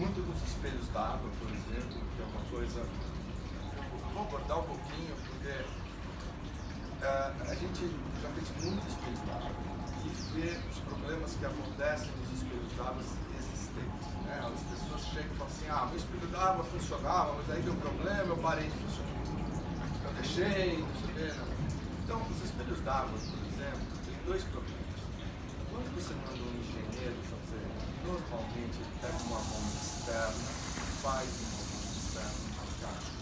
muito dos espelhos d'água, por exemplo, que é uma coisa... Vou abordar um pouquinho, porque a gente já fez muito espelho d'água e vê os problemas que acontecem nos espelhos d'água existentes. Né? As pessoas chegam e falam assim, ah, meu espelho d'água funcionava, mas aí deu um problema, eu parei de funcionar. Eu deixei, não sei o que, não. Então, os espelhos d'água, por exemplo, tem dois problemas. Quando você manda um engenheiro fazer, normalmente ele pega uma bomba externa, faz uma bomba externa na caixa.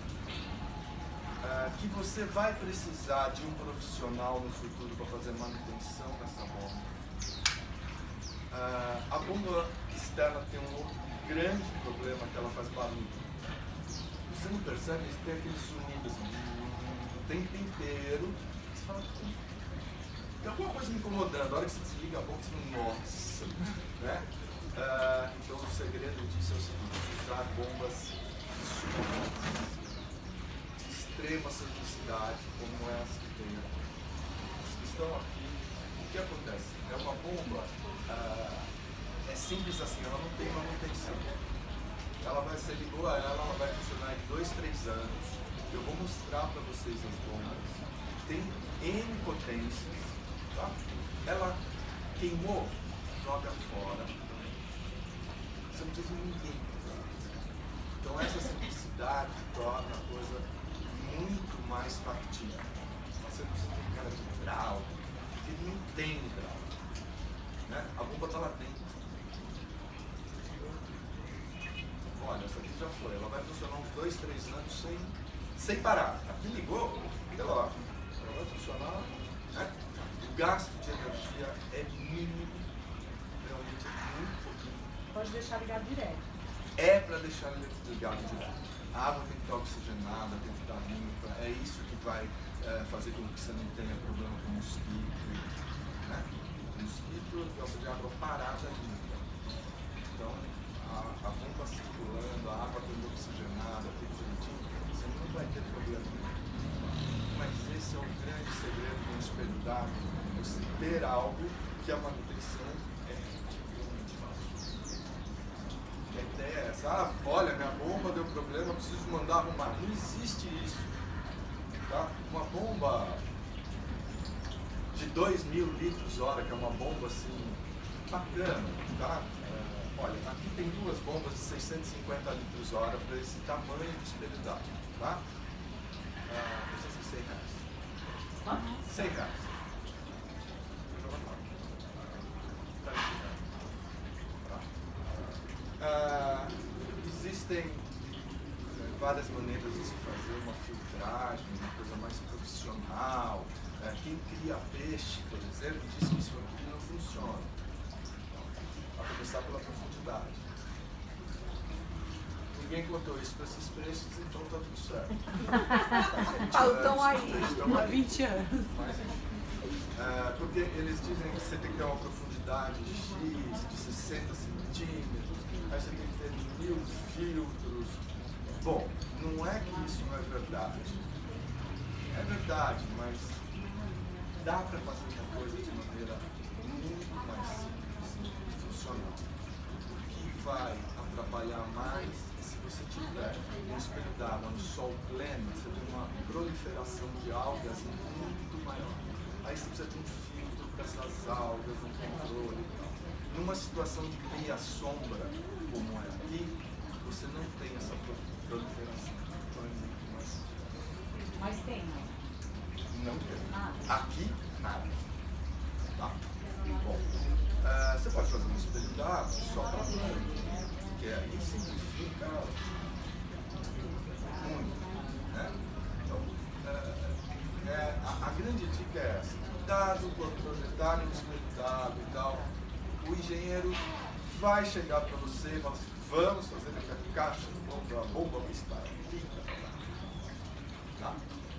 Que você vai precisar de um profissional no futuro para fazer manutenção dessa bomba. A bomba externa tem um outro grande problema, que ela faz barulho. Você não percebe, eles têm aqueles sonidos o tempo inteiro. Você fala, tem alguma coisa me incomodando. A hora que você desliga a bomba, você fala, nossa. Né? Então o segredo disso é o seguinte, usar bombas de extrema simplicidade, como essa que tem aqui. As que estão aqui, o que acontece? É uma bomba, é simples assim, ela não tem manutenção. Ela vai ser ligou a ela vai funcionar em 2, 3 anos. Eu vou mostrar para vocês as bombas. Tem N potências, tá? Ela queimou, joga fora. Você não precisa de ninguém. Então essa simplicidade torna a coisa muito mais factível. Você não precisa de um cara de hidráulica, porque ele não tem hidráulica. Né? A bomba está lá dentro. Olha, essa aqui já foi. Ela vai funcionar uns 2, 3 anos sem parar. Aqui ligou, olha lá. Ela vai funcionar. Né? O gasto de energia é mínimo. Realmente é muito pouquinho. Pode deixar ligado direto. É para deixar ligado direto. A água tem que estar oxigenada, tem que estar limpa. É isso que vai fazer com que você não tenha problema com mosquito. Né? O mosquito gosta de água parada limpa. Então, a bomba circulando, a água toda oxigenada, tudo direitinho, você não vai ter problema nenhum. Mas esse é o grande segredo do espelho d'água, você ter algo que a manutenção é relativamente fácil. E a ideia é essa, olha, minha bomba deu problema, preciso mandar arrumar. Não existe isso. Tá? Uma bomba de 2.000 litros hora, que é uma bomba assim, bacana, tá? Olha, aqui tem duas bombas de 650 litros hora para esse tamanho de espelho d'água, tá? Custa assim, R$100. R$100. Existem várias maneiras de se fazer uma filtragem, uma coisa mais profissional. Quem cria peixe, por exemplo, diz que isso aqui não funciona. A começar pela profundidade. Ninguém contou isso para esses peixes, então está tudo certo. Estão aí há 20 anos. Mas, porque eles dizem que você tem que ter uma profundidade X de 60 centímetros, aí você tem que ter 1000 filtros. Bom, não é que isso não é verdade. É verdade, mas dá para fazer uma coisa de maneira muito mais simples. O que vai atrapalhar mais é se você tiver um espelho d'água no sol pleno, você tem uma proliferação de algas muito maior. Aí você precisa de um filtro para essas algas, um controle e tal. Numa situação de meia sombra, como é aqui, você não tem essa proliferação. Então é muito mais simples. Mas tem, né? Não tem. Aqui, nada. Tá? Bom. Você pode fazer um espelho d'água só para planta, que aí simplifica muito. Né? Então, a grande dica é essa: cuidado quando projetarem um espelho d'água e tal. O engenheiro vai chegar para você e falar assim: vamos fazer a caixa da bomba principal. Tá?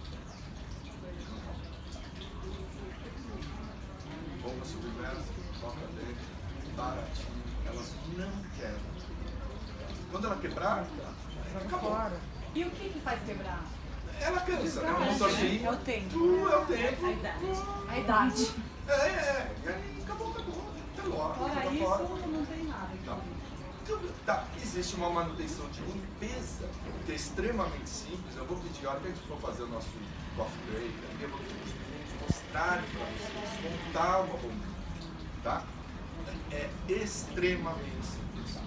Bomba submersa, toca dentro, baratinho, elas não quebram. Quando ela quebrar, acabou. E o que faz quebrar? Ela cansa, né? Um motorzinho. É o tempo. É o tempo. A idade. Acabou. Até logo. Fora isso, não tem nada. Tá. Tá, existe uma manutenção de limpeza que é extremamente simples. Eu vou pedir, a hora que a gente for fazer o nosso coffee break, eu vou pedir para os meninos mostrarem para vocês, montar uma bombinha, tá? É extremamente simples.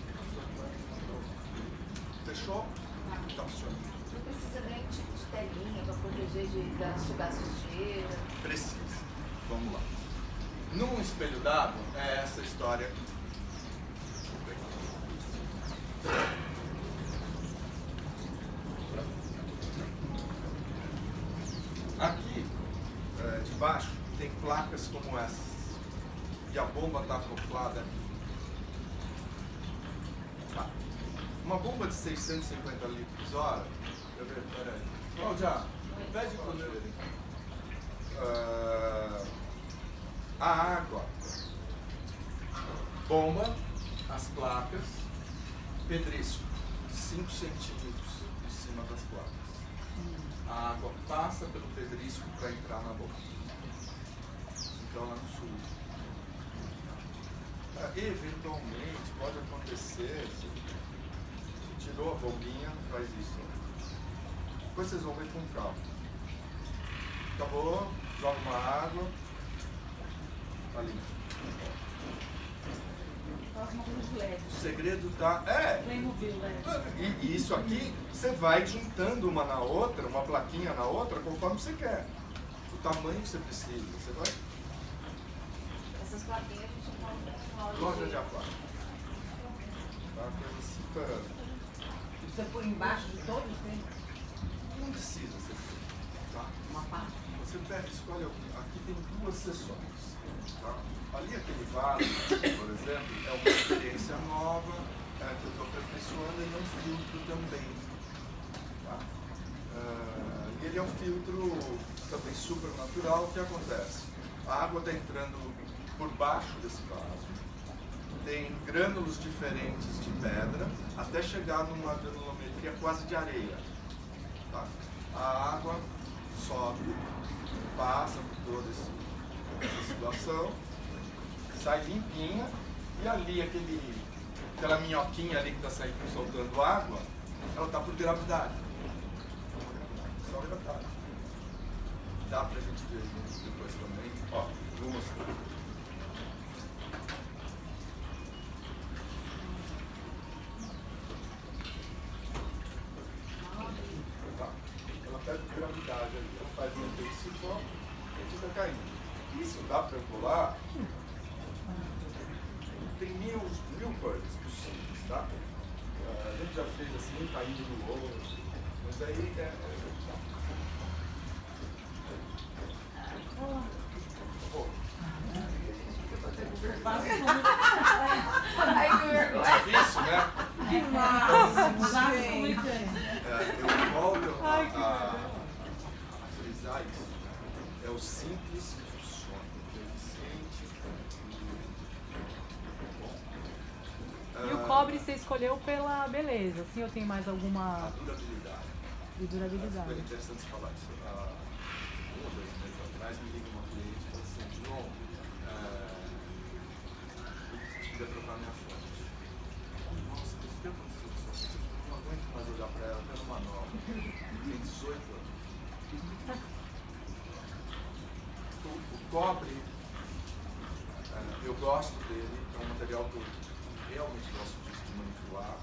Fechou? Tá funcionando. Não precisa nem tipo de telinha para proteger de sugar sujeira. Precisa. Vamos lá. Num espelho d'água, é essa história aqui. Aqui, debaixo, tem placas como essa. E a bomba está acoplada aqui. Tá. Uma bomba de 650 litros hora. Deixa eu ver, peraí. Cláudia, pede para eu ver. A água, bomba, as placas, pedrisco, 5 centímetros em cima das placas. A água passa pelo pedrisco para entrar na boca. Então ela não suja. Eventualmente pode acontecer, se tirou a bombinha, faz isso. Depois vocês vão ver com calma. Acabou, joga uma água. Ali. Próxima coisa de LED. O segredo tá. Playmobil, LED. E isso aqui, você vai juntando uma na outra, uma plaquinha na outra, conforme você quer. O tamanho que você precisa. Você vai. Essas plaquinhas a gente não Loja de aquário. Tá uma coisa super. Você põe embaixo de todos, né? Não precisa ser feito. Tá? Uma parte. Você pega, escolhe aqui tem 2 sessões. Tá? Ali aquele vaso, por exemplo, é uma experiência nova que eu estou aperfeiçoando, ele é um filtro também. Tá? E ele é um filtro também super natural. O que acontece? A água está entrando por baixo desse vaso, tem grânulos diferentes de pedra, até chegar numa granulometria quase de areia. Tá? A água sobe, passa por toda essa situação, sai limpinha, e ali aquela minhoquinha ali que está saindo soltando água, ela está por gravidade. Só gravidade. Dá pra gente ver depois também. Ó, vou mostrar. Tá. Ela perde gravidade ali, ela faz um efeito sifão e fica caindo. Isso dá pra pular. Tem mil coisas possíveis, tá? A gente já fez assim, caindo no outro, mas aí Ai, que vergonha. difícil, né? Eu volto a frisar isso. É o simples que funciona, é eficiente. E o cobre você escolheu pela beleza, assim, ou tem mais alguma A durabilidade. de durabilidade? Foi interessante você falar isso. 1 ou 2 meses atrás me liga uma cliente e fala assim, João, eu queria trocar minha fonte. Nossa, mas o que aconteceu com sua fonte? Eu não aguento mais olhar para ela, pelo manual. Tem 18 anos. O cobre, eu gosto dele, é um material que eu realmente gosto de manipular.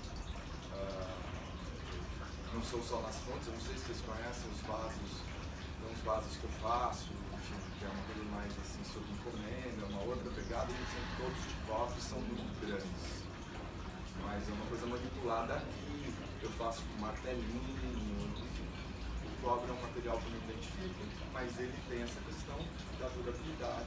Não são só nas fontes, eu não sei se vocês conhecem os vasos, tem uns vasos que eu faço, enfim, que é uma coisa mais assim, sob encomenda, uma outra pegada, eles são todos de cobre, são muito grandes. Mas é uma coisa manipulada aqui, eu faço com martelinho, enfim. O cobre é um material que eu não identifico, mas ele tem essa questão da durabilidade.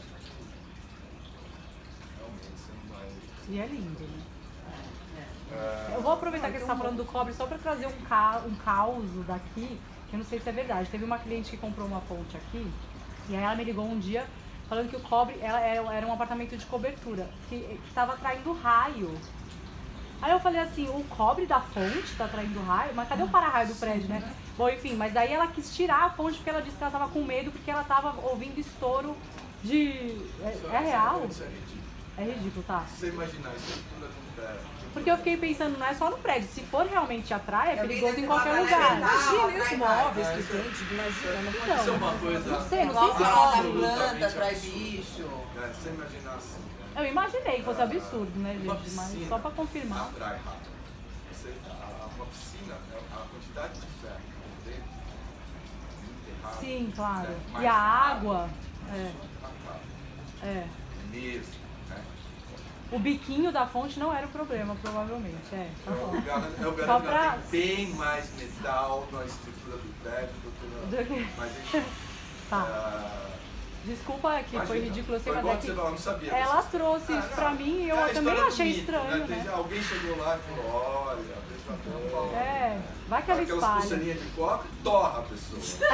Realmente, você não vai... E é lindo, né? Eu vou aproveitar que você está falando do cobre só para trazer um caos daqui, que eu não sei se é verdade. Teve uma cliente que comprou uma fonte aqui, e aí ela me ligou um dia falando que o cobre era um apartamento de cobertura, que estava atraindo raio. Aí eu falei assim, o cobre da fonte está atraindo raio? Mas cadê o para-raio do prédio, né? Bom, enfim, mas daí ela quis tirar a fonte porque ela disse que ela estava com medo, porque ela estava ouvindo estouro de... É real? Isso é ridículo. É ridículo, tá? Se você imaginar a estrutura de um prédio, Porque eu fiquei pensando, não é só no prédio. Se for realmente atrás, é Eu vi perigoso nesse em qualquer lugar, lugar. né? Imagina os móveis É, que tem, tipo, imagina, não pode Então, Isso é uma coisa não sei Coloca se lá na absolutamente planta, traz absurda. bicho. Você imaginar assim, né? eu imaginei que fosse absurdo, né, Uma gente? Mas piscina só pra confirmar. atrai rato. Uma piscina, a quantidade de ferro que tem dentro, enterrado, Sim, claro. né? E Mais a rato, água, atrai. é. Mesmo, né? O biquinho da fonte não era o problema, provavelmente. É, tá bom. Eu garanto Só que pra- ela tem bem mais metal na estrutura do prédio do Do que que- na... Mas enfim. Tá. Desculpa que foi imagina, ridículo, eu sei, foi mas igual é que que você falou, eu não sabia ela dessa trouxe história. isso pra mim e eu É a também história do achei mito, estranho, né? Alguém chegou lá e falou, olha, veja bem. É, vai que ela Aquelas espalha. pulseirinhas de cobre, torra a pessoa.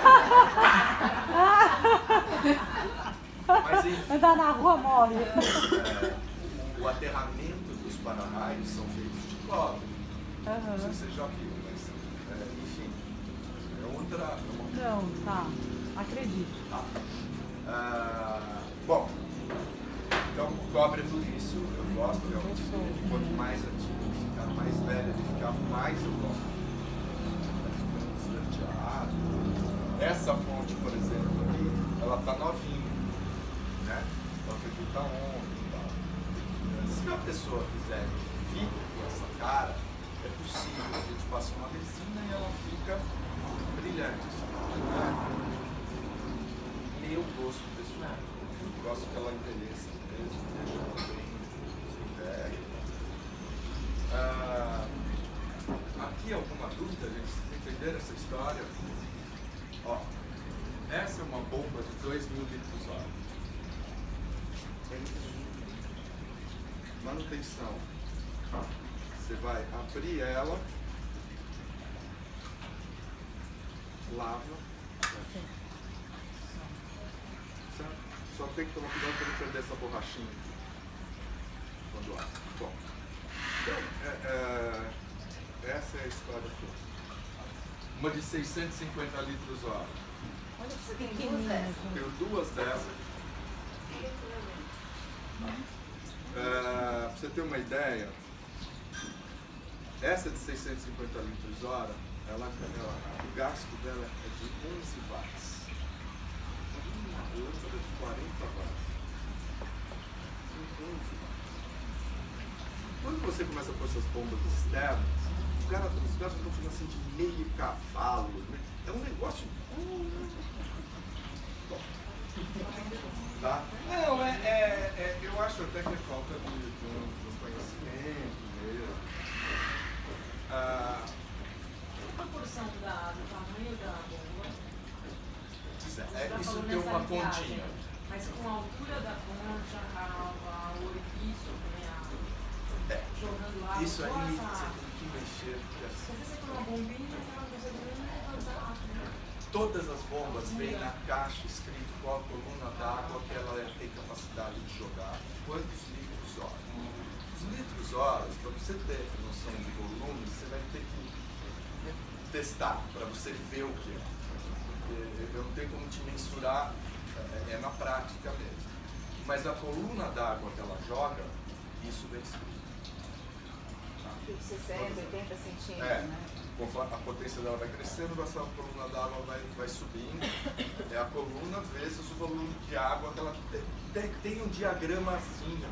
Mas enfim, Andar na rua morre. o aterramento dos para-raios são feitos de cobre. Não Aham. sei se você já viu, mas enfim, é outra... Não, tá. Acredito. Tá. Bom, então cobre é tudo isso, eu gosto realmente de quanto mais antigo ele ficar, mais velho ele ficar, mais eu gosto. Vai ficando esverdeado. Essa fonte, por exemplo, aqui, ela tá novinha, né? Ela foi feita ontem e tal. Se a pessoa quiser que fique com essa cara, é possível. A gente passa uma resina e ela fica brilhante. Né? Meu gosto pessoal. Eu gosto que ela envelheça mesmo, deixa ela bem velha. Aqui alguma dúvida, gente? Vocês entenderam essa história? Ó, essa é uma bomba de 2.000 litros hora. Manutenção. Você vai abrir ela, lava. Só tem que tomar cuidado para não perder essa borrachinha aqui. Quando abre. Bom, então, essa é a história toda. Uma de 650 litros hora. Onde você tem duas dessas? Tenho duas dessas. Pra você ter uma ideia, essa de 650 litros hora, o gasto dela é de 11 watts. A outra é de 40 watts. 11 watts. Quando você começa a pôr essas bombas externas, os caras estão falando assim de meio cavalo. É um negócio. Bom. Tá? Não, eu acho até que é falta de conhecimento mesmo. A porção do tamanho da bomba. Isso tem uma pontinha. Mas com a altura da ponte, o orifício, né, jogando água. Isso aí toda você essa- tem que mexer, porque Se assim, você põe uma bombinha, ela você levantar. todas as bombas vêm na caixa escrito qual a coluna d'água que ela tem capacidade de jogar, quantos litros hora. Os litros horas, para você ter noção de volume, você vai ter que testar para você ver o que é. Porque eu não tenho como te mensurar, é na prática mesmo. Mas a coluna d'água que ela joga, isso vem escrito. Tá? 60, 80 centímetros, É. né? Conforme a potência dela vai crescendo, essa coluna d'água vai subindo. É a coluna vezes o volume de água que ela tem um diagramazinho.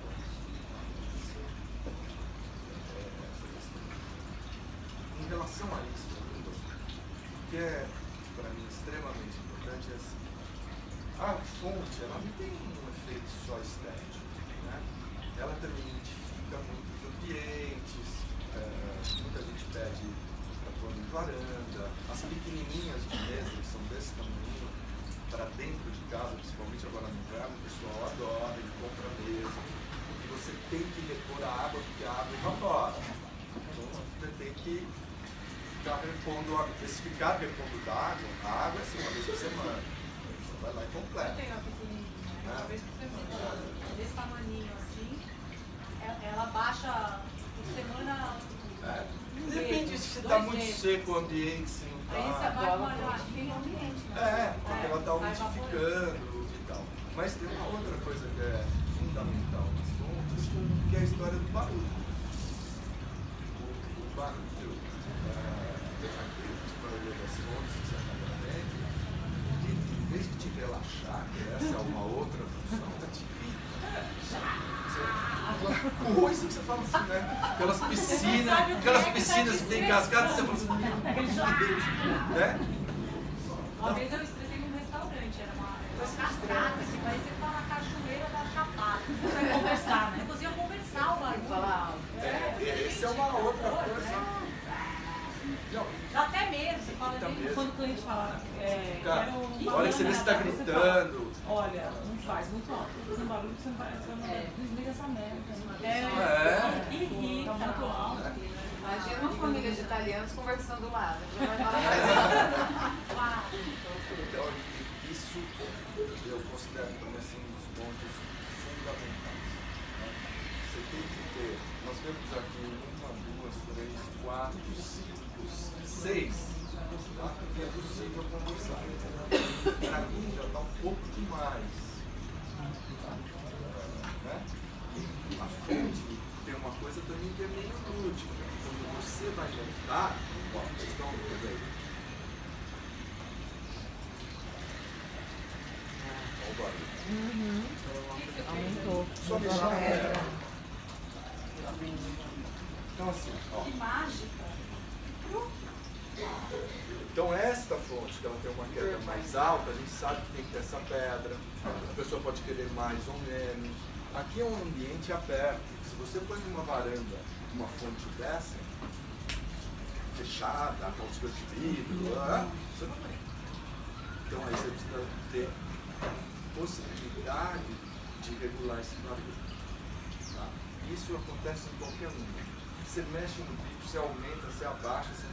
Em relação a isso, o que é para mim extremamente importante é assim, a fonte ela não tem um efeito só estético, né? Ela também identifica muitos ambientes, muita gente pede para pôr em varanda, as pequenininhas de mesa que são desse tamanho, para dentro de casa, principalmente agora no inverno, o pessoal adora e compra mesa, porque você tem que repor a água, porque a água evapora. Então você tem que ficar repondo, ficar repondo da água, a água é assim, uma vez por semana. Você vai lá e Eu completa. tenho uma pequenininha, né? Uma vez por semana. Desse tamaninho assim, ela baixa por semana. De repente, se está muito seco o ambiente, se não Aí você está. vai molhar aqui no ambiente, né? Porque ela está vai umidificando e tal. Mas tem uma outra coisa que é fundamental nas fontes, que é a história do barulho. maioria das fontes que você acaba tendo, e em vez de te relaxar, que essa é uma outra função, tá te aquela coisa que você fala assim, né? Aquelas piscinas que tem cascata, você fala assim, meu Deus, né? Uma vez eu estressei num restaurante, era uma cascata, que parecia que estava na cachoeira da Chapada. Você vai conversar, né? Você ia conversar o barulho. Essa é uma outra coisa. Dá até medo, você fala de Quando o cliente fala, Cara, quero olha que você está gritando. olha, não faz muito alto, fazendo barulho que você não vai, desliga essa merda. irrita. Tá muito alto. Imagina uma família de italianos conversando lá. Então, isso eu considero também assim, um dos pontos fundamentais. Né? Você tem que ter, nós temos aqui 1, 2, 3, 4, 5, 6. Tá? É possível conversar. Para mim já está um pouco demais. Tá? Né? A fonte tem uma coisa também que é meio lúdica. Quando você vai montar, ó, vocês estão vendo aí. Aumentou. Só deixar a pedra. Então assim, ó. Que mágica. Então esta fonte, que ela tem uma queda mais alta, a gente sabe que tem que ter essa pedra. A pessoa pode querer mais ou menos. Aqui é um ambiente aberto. Se você põe numa varanda uma fonte dessa, fechada, com os coisas de vidro, você não tem. Então aí você precisa ter possibilidade de regular esse barulho. Tá? Isso acontece em qualquer um. Você mexe no bico, você aumenta, você abaixa, você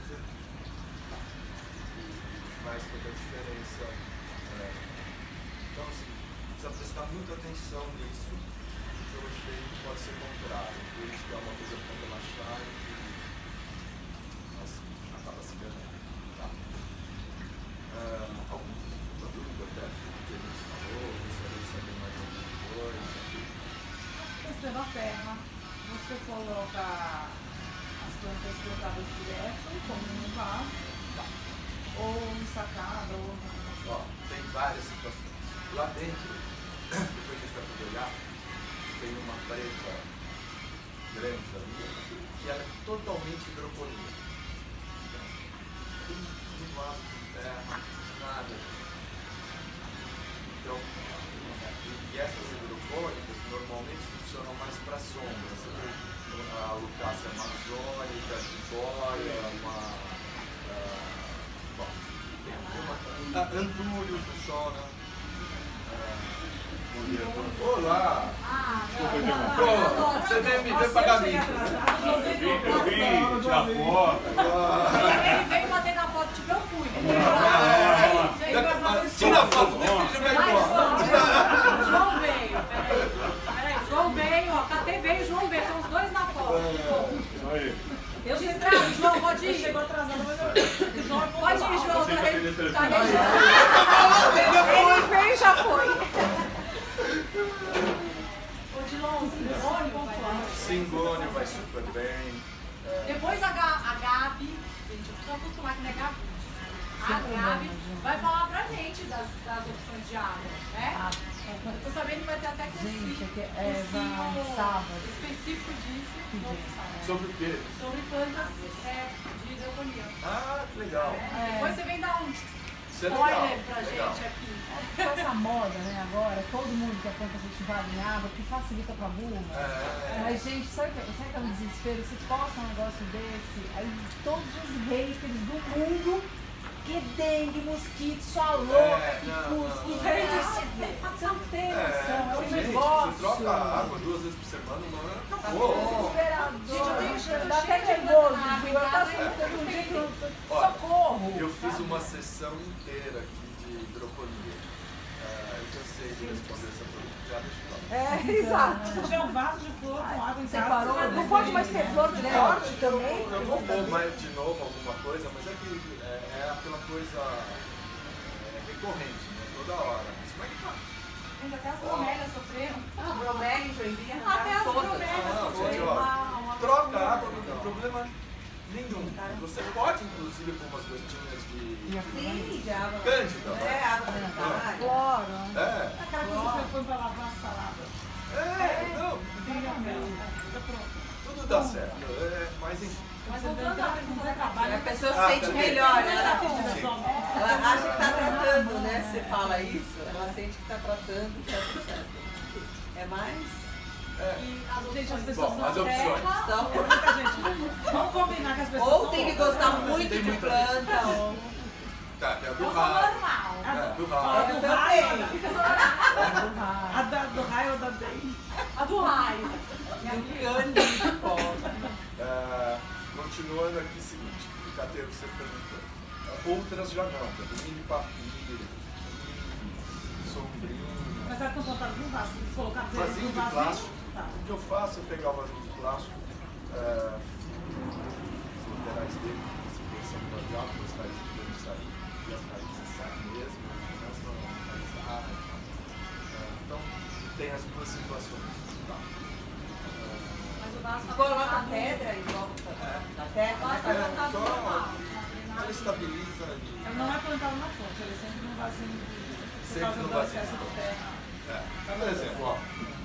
faz toda a diferença. Então, assim, precisa prestar muita atenção nisso, porque o efeito pode ser contrário. Por isso que é uma coisa para relaxar e acaba se perdendo. Tá? Alguma dúvida até do que a gente falou? Gostaria de saber mais alguma coisa? Questão da terra, você coloca as plantas plantadas direto, como no vaso, ou ensacada, ou Ó, tem várias situações. Lá dentro, depois que a gente vai poder olhar, tem uma preta grande ali, e ela é totalmente hidroponia. Então, um vaso de terra, nada. Então, e essas hidropônicas normalmente funcionam mais para sombra. Você tem a Lucácia amazônica, a jiboia, Antúrio funciona. Olá! Pronto, você veio me ver pagar mico. Eu vim tirar foto. Ele veio bater na foto, tipo, eu fui. Tira a foto, João veio, peraí. João veio, ó, Catê veio, João veio, estão os dois na foto. Aí. Eu distraio, João, pode ir. Chegou atrasado, mas eu... João, pode ir, João, tá registrado. Ele veio e já foi. Ô, Dilon, Singônio vai lá. Singônio vai super bem. Depois a Gabi, gente, eu preciso acostumar que não é Gabi. A Gabi vai falar pra gente das opções de água, né? Eu tô sabendo que vai ter até cursinho sábado. específico disso. Sobre o quê? Sobre plantas de hidroponia. Ah, que legal. Depois você vem dar um Isso é spoiler legal. pra Legal. gente aqui. Com essa moda, né, agora, todo mundo quer planta cultivada em água, que facilita pra burra. Mas, gente, sabe que é um desespero? Você posta um negócio desse, aí todos os haters do mundo, que dengue, mosquito, sua louca, que custa. Os haters, você não tem noção, é um Gente, negócio. você troca a água 2 vezes por semana, mano, acabou. Desesperador, dá até cheio de nervoso, planta na água em viu? Eu casa, tava tendo um dia que eu... Olha, Socorro! eu fiz uma sessão inteira aqui de hidroponia. Eu cansei de responder essa pergunta. Exato. Se tiver um vaso de flor com água em casa, Separou. Não pode mais ter flor de corte também? Eu vou pôr mais de novo alguma coisa, mas é que é aquela coisa recorrente, né? Toda hora. Mas como é que faz? Gente, até as bromélias sofreram. Bromélia, Joinville, Até as todas. bromélias Não, gente, sofreram. ó, troca a água, não tem problema Nenhum. Você pode, inclusive, com umas gotinhas de Sim, de água. cândida. É, água sanitária. Cloro. É. Aquela que você põe pra lavar a salada. Não, tudo dá certo. Mas enfim. Mas voltando à pergunta da trabalho, A pessoa se sente melhor, ela acha que está tratando, né? Se você fala isso, ela sente que está tratando, que está tudo certo. É mais? e as Gente, as opções pessoas Bom, as não opções. São... muita gente. Vamos combinar que as pessoas Ou são tem que loucas. gostar muito Tem de muita planta, ou... Tá, tem a do eu sou raio. normal. Do A raio. do Eu raio, também. do raio ou da Day? A do raio. Continuando aqui, seguinte, o Cateiro que você perguntou. Outras já não, por exemplo, mini papilha, mini sombrinha. Mas elas estão plantadas no vaso, colocar Vasinho no de vasinho. plástico. Tá. O que eu faço é pegar o vasinho de plástico, os laterais dele, se pensa no radial, os raízes dele saem, e as raízes saem mesmo, começam a enraizar. Então, tem as duas situações. Tá? Mas o vaso tá Coloca plantado- pedra e volta na O terra, vaso tá né? plantado Só normal. ela estabiliza e... Ele não é plantado na fonte, ele é sempre num vasinho por Sempre causa no do vasinho. excesso de terra. Por exemplo, ó,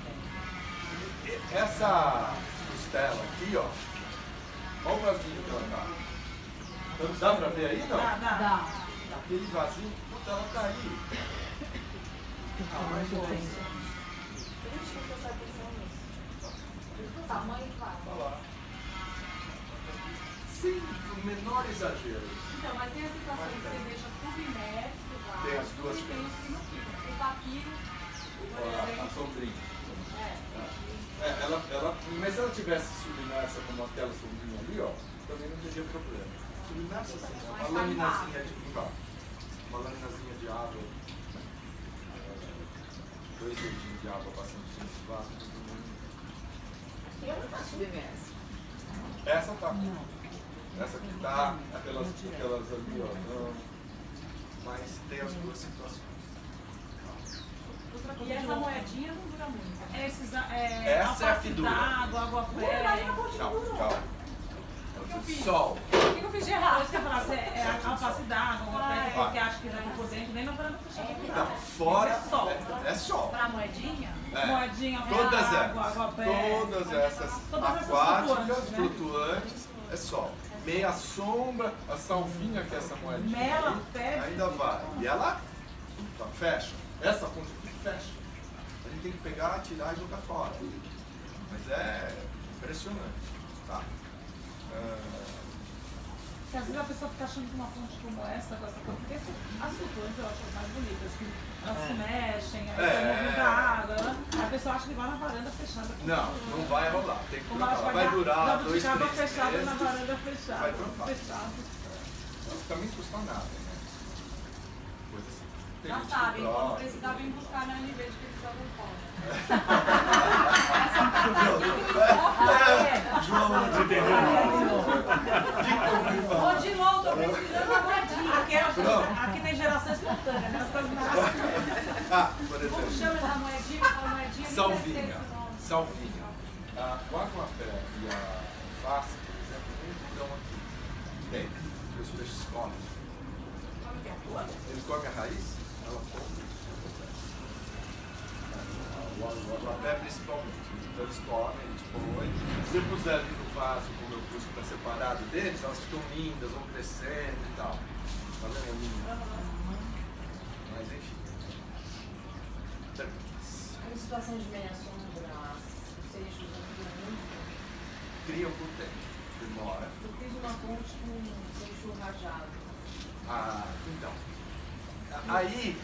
essa costela aqui, ó, olha o vasinho que ela tá. Então, dá pra ver aí, não? Dá. Aquele vasinho, puta, ela tá aí. Mas Eu tinha que prestar atenção nisso. O tamanho do vaso. Olha lá. Sem o menor exagero. Então, mas tem a situação que você deixa submerso o vaso Tem as duas e tem os que não ficam. O papiro, por Ó, a exemplo, sombrinha. é. Mas se ela tivesse submersa como aquela sombrinha ali, ó, também não teria problema. Submersa assim, ó, uma laminazinha de uma laminazinha de água, 2 dedinhos de água passando por esse vaso. eu não faço submersa. Essa tá. Essa aqui tá, aquelas ali, ó. Não. Mas tem as duas situações. E essa moedinha não dura muito. Esses, Essa é a alface que dura. d'água, água pé. Calma. Sol. O que eu fiz de errado? Você fala, é alface d'água, água pé, porque acha que vai por dentro, nem na varanda fechada. Então, fora É sol. é sol. Pra moedinha? É. Moedinha, Todas água, água essas. pé. Todas essas Todas essas aquáticas, flutuantes, né? flutuantes, é sol. Meia sombra, a salvinha que é essa moedinha Mela, aí, fecha. ainda vai. E ela fecha. Essa ponte aqui fecha. A gente tem que pegar, tirar e jogar fora. Mas é impressionante. Tá? Porque às vezes a pessoa fica achando que uma fonte como essa, com essa cor, porque as flutuantes eu acho as mais bonitas, que elas se mexem, aí tem o movimento da água, né? A pessoa acha que vai na varanda fechada. Não vai rolar. Tem que Como trocar. ela Ela vai durar 2, 3 água meses. fechada na varanda fechada. Vai trocar. Fechado. Também custa nada, né? Coisa assim. Tem Já gente que sabem, quando troca. precisar vir buscar na NV de que eles jogam fora. João, Você entendeu? Ô, Dilon, tô precisando da moedinha. Aqui tem geração espontânea, né? As coisas nascem. Por Como exemplo, chama essa moedinha? A moedinha nem salvinha. deve ser esse nome. Salvinha. O aguapé e a face, por exemplo, nem duram aqui. Tem, porque os peixes comem. Eles comem a raiz, ela come. O aguapé principalmente. Então eles comem, eles põem. Se você puser ali no vaso, como eu pus que está separado deles, elas ficam lindas, vão crescendo e tal. Tá vendo? Mas enfim. Em situação de meia sombra, os seixos muito. Criam por tempo. Demora. Eu fiz uma ponte com seixo rajado. Então. Aí,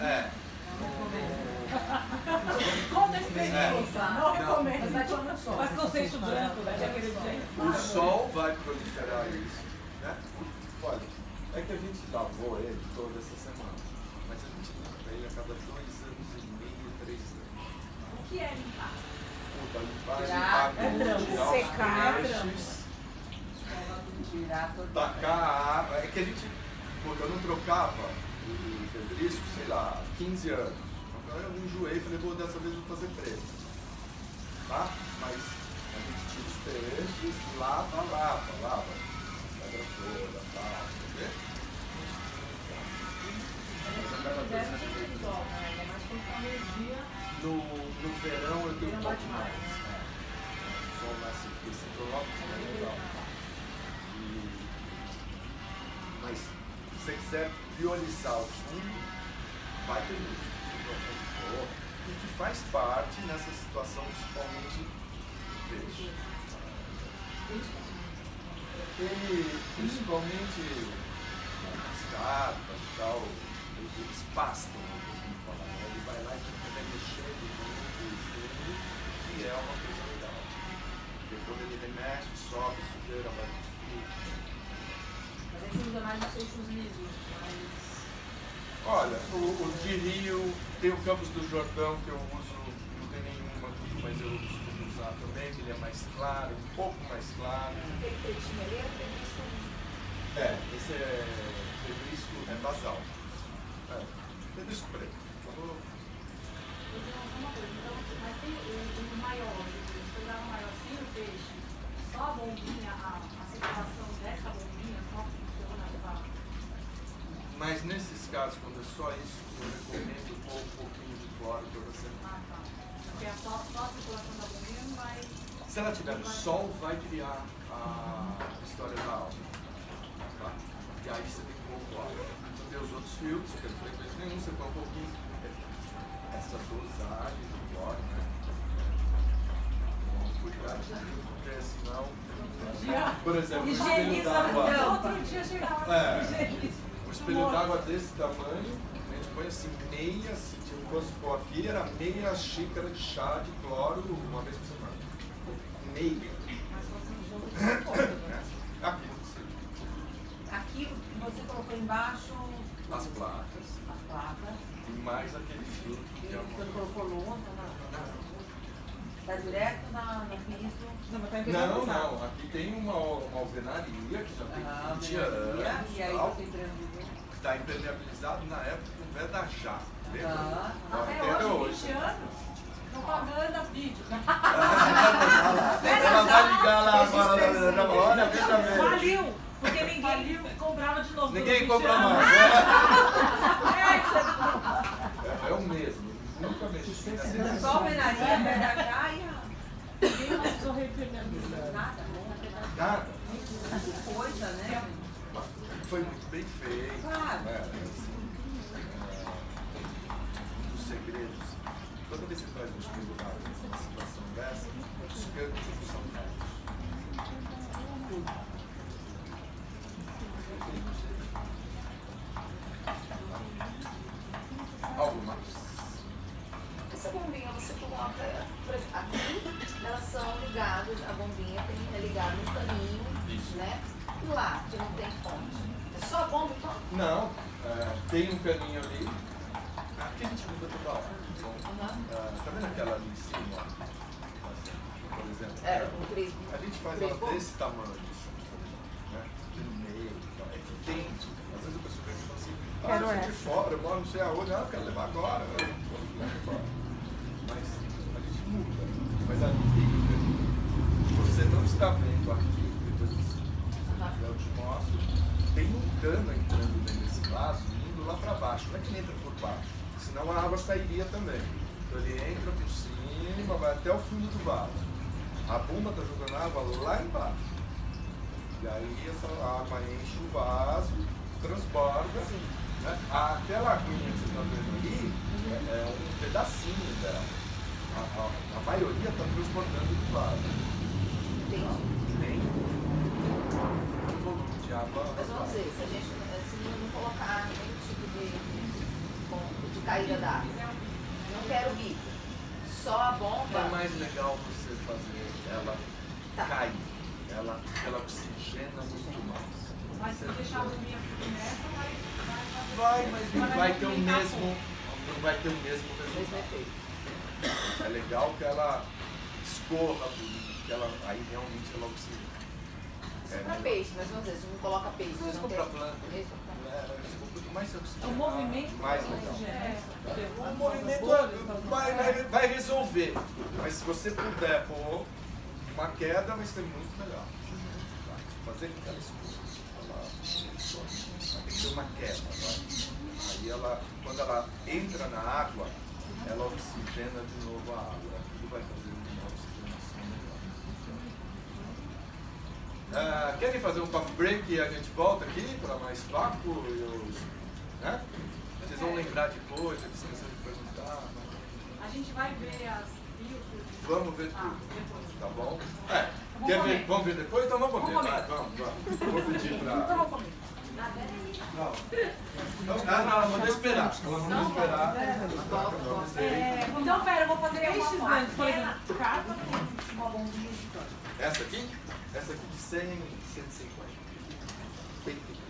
Conta a experiência. Não recomendo. Mas vai tomando sol. Mas com seixo branco, né? Daquele jeito. o sol vai proliferar isso, né? Olha, é que a gente lavou ele toda essa semana, mas a gente limpa ele a cada 2 anos e meio, 3 anos. O que é limpar? Puta, limpar, Tirar, tirar os secar, peixes, Tirar todo tacar a água. É que a gente, puta, eu não trocava o pedrisco, sei lá, 15 anos. Agora eu enjoei e falei, dessa vez eu vou fazer preto. Tá? Mas a gente tira os peixes, lava. vassoura e tal, entendeu? No verão eu tenho um pouco mais. O sol nasce aqui, se coloca, é legal. Mas se você quiser priorizar o fundo, vai ter luz. O que faz parte nessa situação, principalmente peixe. Ele, principalmente as carpas e tal, eles pastam, como falar, né? Ele vai lá e fica mexendo no fundo, que é uma coisa legal. Porque quando ele remexe, sobe, sujeira, vai pro fundo. Mas aí você usa mais os peixes lisos, mas... Olha, o de Rio, tem o Campos do Jordão que eu uso, não tem nenhuma aqui, mas eu costumo usar também, que ele é mais claro, um pouco mais claro. Aquele pretinho ali é preguiça. Esse é pedrisco, é basal. Pedrisco preto. Eu tenho uma coisa, então, mas tem o maior, se pegar o maior sem o peixe, só a bombinha, a circulação dessa bombinha só funciona levar. Mas nesses casos, quando é só isso, eu recomendo pôr um pouquinho de cloro para você. Ah, tá. Porque a só a circulação da bombinha não vai... Se ela tiver no sol, vai criar a história da alga. Tá? E aí você tem que pôr o cloro. Você tem os outros filtros, que não tem preço nenhum, você põe um pouquinho. Essa dosagem do cloro, né? Então, cuidado, porque senão... Por exemplo, o espelho d'água... Outro dia chegava O espelho d'água desse tamanho, a gente põe assim, meia, se fosse pôr aqui, era meia xícara de chá de cloro uma vez por semana. Meia. Aqui. Aqui você colocou embaixo As placas. as placas. E mais aquele filtro que é Você não uma... colocou louça, nada. Tá direto no piso. Não, mas tá Não, impermeabilizado. não. Aqui tem uma alvenaria que já tem 20 anos. E aí tal, você impermeabilizou. está impermeabilizado na época do Vedajá. Lembra? Ah, até hoje, 20 anos. Propaganda, vídeo. Ela vai ligar lá agora. Olha, veja bem. Faliu! Porque ninguém comprava de novo. Ninguém por 20 compra anos. mais. É, É o mesmo. Nunca mexi nessa. só alvenaria, Vedajá e ninguém mais precisou reimpermeabilizar. nada. Nada. Coisa, né? Foi muito bem feito. Claro. Um dos segredos. Toda vez que você faz um espelho d'água numa situação dessa, os cantos são retos. Algo mais? Essa bombinha você coloca, por exemplo, aqui elas são ligadas, a bombinha é ligada no caninho, né? E lá, que não tem fonte. É só a bomba então? Não, tem um caninho ali. Aqui a gente muda toda hora. Tá vendo aquela ali em cima? Ó? Por exemplo? Um três. A gente faz ela desse tamanho, né? De meio e tal. É que tem. Às vezes a pessoa vem e fala assim, Quero isso aqui essa. fora, eu moro não sei aonde, eu quero levar agora. Mas a gente muda. Mas ali tem um caninho. Você não está vendo aqui, depois eu te mostro, tem um cano entrando dentro desse vaso, indo lá para baixo. Não é que ele entra por baixo, senão a água sairia também. Então ele entra por cima, vai até o fundo do vaso. A bomba está jogando água lá embaixo. E aí essa água enche o vaso, transborda. Né? Aquela aguinha que vocês estão vendo ali é um pedacinho dela. A maioria está transbordando do vaso. Tem um volume de água. Mas vamos dizer, se a gente não colocar nenhum tipo de caída d'água, não quero bico, só a bomba. É mais legal você fazer ela cair. Ela oxigena muito mais. Mas se deixar a bombinha submersa, Mas não vai ter o mesmo. Não vai ter o mesmo resultado. É legal que ela escorra, que ela, aí realmente ela oxigena. Para peixe, mas vamos dizer, se não coloca peixe, Mas não compra tem. planta. Quanto mais você oxigena, O movimento mais legal. O O movimento vai resolver. Mas se você puder pôr uma queda, vai ser muito melhor. fazer com que ela escute. Ela tem que ter uma queda. Aí ela, quando ela entra na água, ela oxigena de novo a água. Tudo vai fazer uma oxigenação melhor. Querem fazer um coffee break e a gente volta aqui para mais papo? Né? Vocês vão lembrar depois, eu esqueci de perguntar. A gente vai ver as filtros. Vamos ver tudo. Depois. Tá bom? Quer ver? Vamos ver depois? Então vamos comer. Vai, vamos. Vou pedir pra... Então vamos comer. Não, vamos esperar. Vamos esperar. Então, pera, eu vou fazer Peixes uma grandes, por exemplo, carpa, uma bombinha de cana. Essa aqui? Essa aqui de 100, 150. Bem pequena.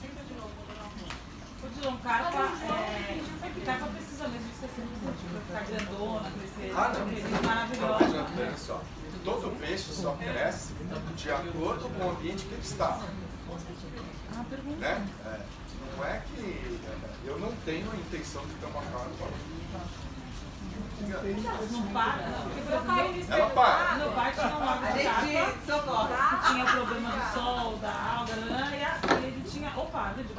o dilon carpa precisa mesmo de 60 centímetros para ficar grandona, crescer, crescer maravilhosa. Veja só, todo peixe só cresce de acordo com o ambiente que ele está. Né? Não é que eu não tenho a intenção de ter uma carpa. Não para, não. Porque, por exemplo, Ela para. no bar tinha uma água de carpa, socorre. tinha problema do sol, da alga, e ele tinha... Opa, vídeo.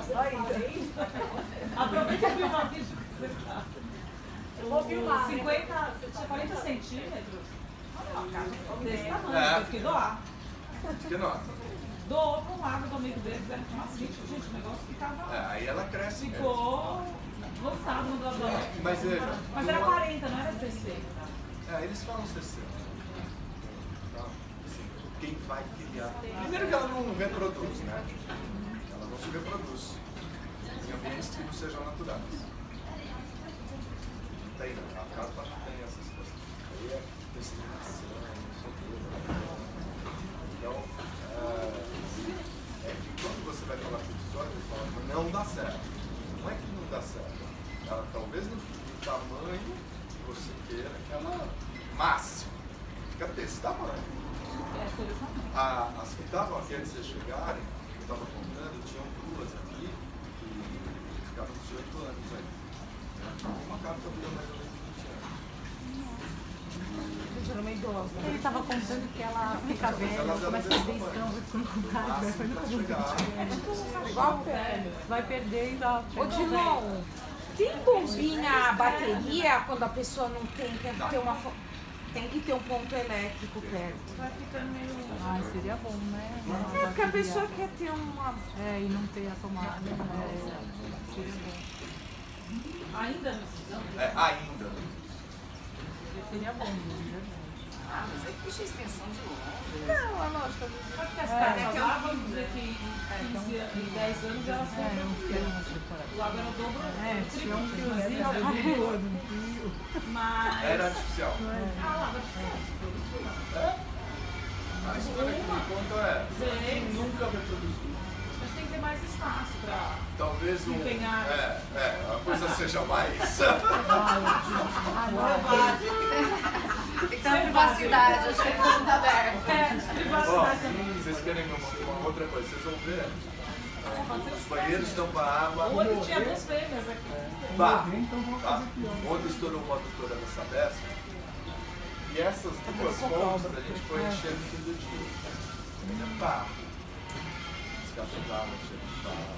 Aproveita e filma o vídeo que você tá. Eu vou filmar. 50, tinha 40 centímetros. Olha uma carpa desse tamanho, teve que doar. Que não. Doou para um lago do amigo deles, deve ter umas 20, gente, o negócio ficava... Aí ela cresce mesmo. Ficou lançado no Dodó. Mas veja. Mas era 40, não era 60. Eles falam 60. Tá? Assim, quem vai criar. Primeiro que ela não reproduz, né? Ela não se reproduz em ambientes que não sejam naturais. Não tem, não. A carpa não tem essas coisas. Aí é disseminação, não sei o que. Então, é que quando você vai falar com o tesouro, ele fala, não dá certo. Não é que não dá certo. Ela talvez não fique do tamanho que você queira que ela máximo. Fica desse tamanho. As que estavam aqui antes de vocês chegarem, eu estava contando, tinham duas aqui que ficaram 18 anos aí. Uma carta dura mais ou menos 20 anos. Ele estava contando que ela fica velha, começa a perder estômago quando Igual velho. vai perdendo a... Ô, Dilon, tem bombinha a bateria quando a pessoa não tem, tem que ter tem que ter um ponto elétrico perto. Vai ficando meio... Ai, seria bom, né? É porque a pessoa quer ter uma... E não ter a tomada. Seria bom. Ainda não precisamos? Ainda. Seria bom, né? Mas aí puxa a extensão de longe. Não, é lógico. Sabe que as casas lá, vamos dizer que em 10 anos elas são... O lago era o dobro, tinha um mas... Era artificial. lago artificial. A história que me conta nunca reproduziu. Mas tem que ter mais espaço para... Talvez empenhar. A coisa seja mais. Tem que ter privacidade, acho que é tudo aberto. Privacidade também. Vocês querem uma outra coisa? Vocês vão ver. Os banheiros estão para água. Ontem tinha 2 fêmeas aqui. Ontem estourou uma adutora da Sabesp. E essas duas fontes a gente foi encher no fim do dia. Barro. Descapitava, encher de barro.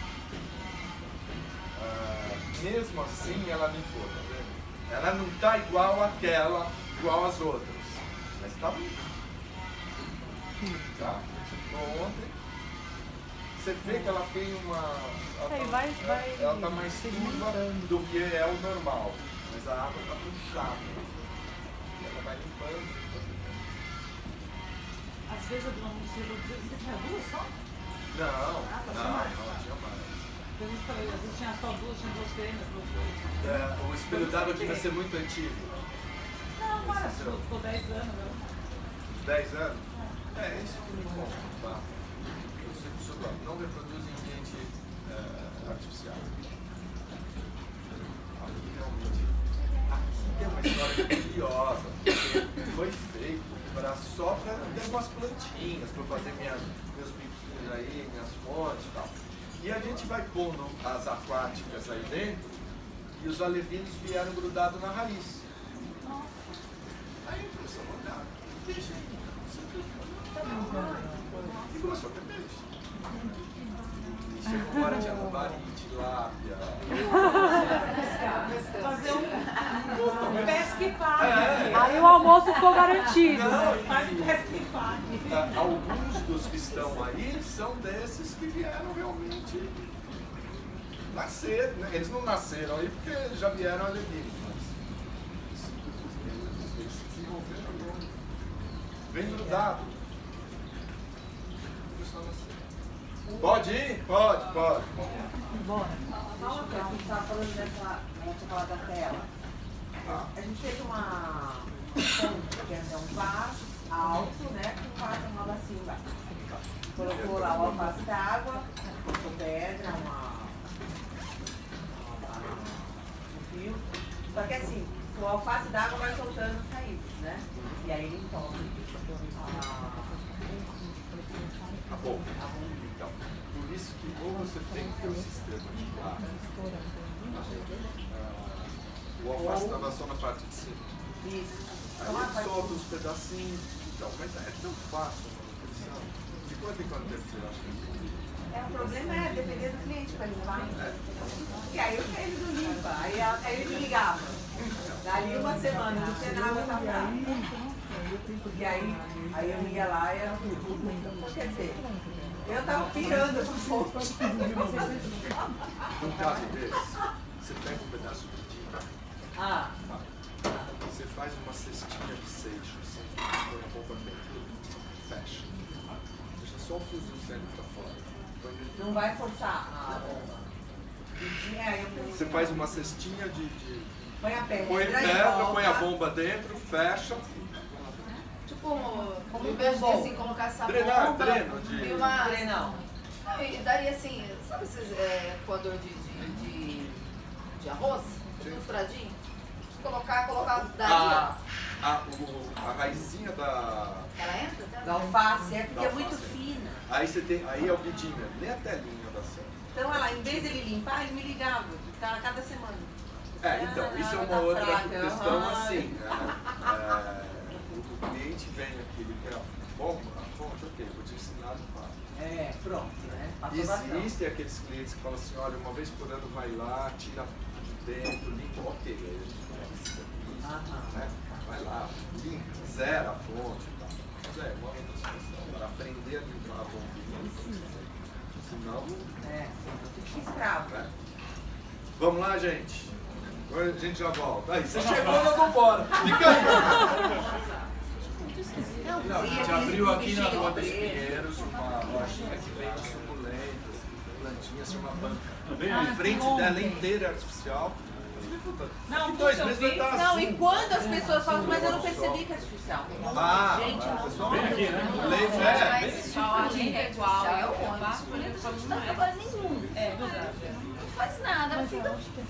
Mesmo assim, ela limpou, tá vendo? Ela não está igual àquela, igual às outras. Mas está limpa. Tá? Ontem. Você vê que ela tem uma... Ela está mais turva do que é o normal. Mas a água está puxada. Ela vai limpando. Às vezes eu não sei, você tinha 2 só? Não, tinha mais. Às vezes tinha só 2, tinha 2 fêmeas, 2 O espelho d'água devia ser muito antigo. Não, para, ficou 10 anos. 10 anos? Isso que me conta, tá? Isso não reproduz em ambiente artificial. Aqui realmente. Aqui tem uma história curiosa, porque foi feito só para ter umas plantinhas, para fazer meus biquinhos aí, minhas fontes e tal. E a gente vai pondo as aquáticas aí dentro e os alevinos vieram grudados na raiz. Aí a impressão olhar. E começou a ter peixe. E chegou uma hora de lambari, tilápia. Fazer um pesca e pague. Aí o almoço ficou garantido. Faz um pesca e pague. Alguns dos que estão aí são desses que vieram realmente nascer. Né? Eles não nasceram aí porque já vieram alevinos, mas eles se desenvolveram agora. Vem grudado. Pode ir? Pode. Fala pra gente, estava falando dessa, a gente ia falar da tela. A gente fez uma ponte, que é um vaso alto, né, com uma bacia embaixo. Colocou lá o alface d'água, colocou pedra, um fio. Só que assim, o alface d'água vai soltando as raízes, né? E aí ele entope a bomba. Então, por isso que ou você tem que ter um sistema de ar. O alface estava só na parte de cima. Isso. Aí ele solta os pedacinhos. Então, mas é tão fácil a manutenção. De quanto em quanto tempo você acha que o problema é depender do cliente para limpar. E aí ele não limpa. Aí ele me ligava. Dali uma semana, não tinha nada pra cá. E aí eu ia lá e era tudo. Então, quer dizer, eu tava pirando com fogo. Num caso desse, você pega um pedaço de tinta. Você faz uma cestinha de seixo, assim, põe a bomba dentro, fecha. Deixa só o fiozinho saindo pra fora. Não vai forçar a bomba. Você faz uma cestinha de... Põe a pedra, põe a bomba dentro, fecha. Tipo, como em vez de assim, colocar essa drenar, bomba dreno de... e uma... Drenão. Não, e daria assim, sabe esses coador de arroz? Furadinho? Colocar daria. A raizinha da... Ela entra? Da alface, porque é muito fina. Aí você tem, aí é o bidinho, nem a telinha da cena. Então ela, em vez de ele limpar, ele me ligava, cada semana. Então, isso é uma outra questão assim, né? O cliente vem aqui, ele quer a fonte, ok, vou te ensinar de fato. Pronto, né? Existem aqueles clientes que falam assim, olha, uma vez por ano vai lá, tira de dentro, limpa, ok, aí a gente faz isso, né? Vai lá, limpa, zera a fonte e tal. Mas uma outra situação, para aprender a limpar a bombinha, senão... fica escravo. Vamos lá, gente. Agora a gente já volta. Aí, você chegou, nós vamos embora. Fica aí. Não, a gente abriu aqui na Rua dos Pinheiros uma lojinha que vende suculentas, plantinhas, chama banca. Em frente dela inteira artificial. Não, 2 meses vai estar Não, assim. e quando as pessoas falam, mas eu não percebi que é artificial. Gente, não. Vem aqui, né? A gente é igual, é o ônibus. Por isso não dá trabalho nenhum. É verdade. Não faz nada, ela fica...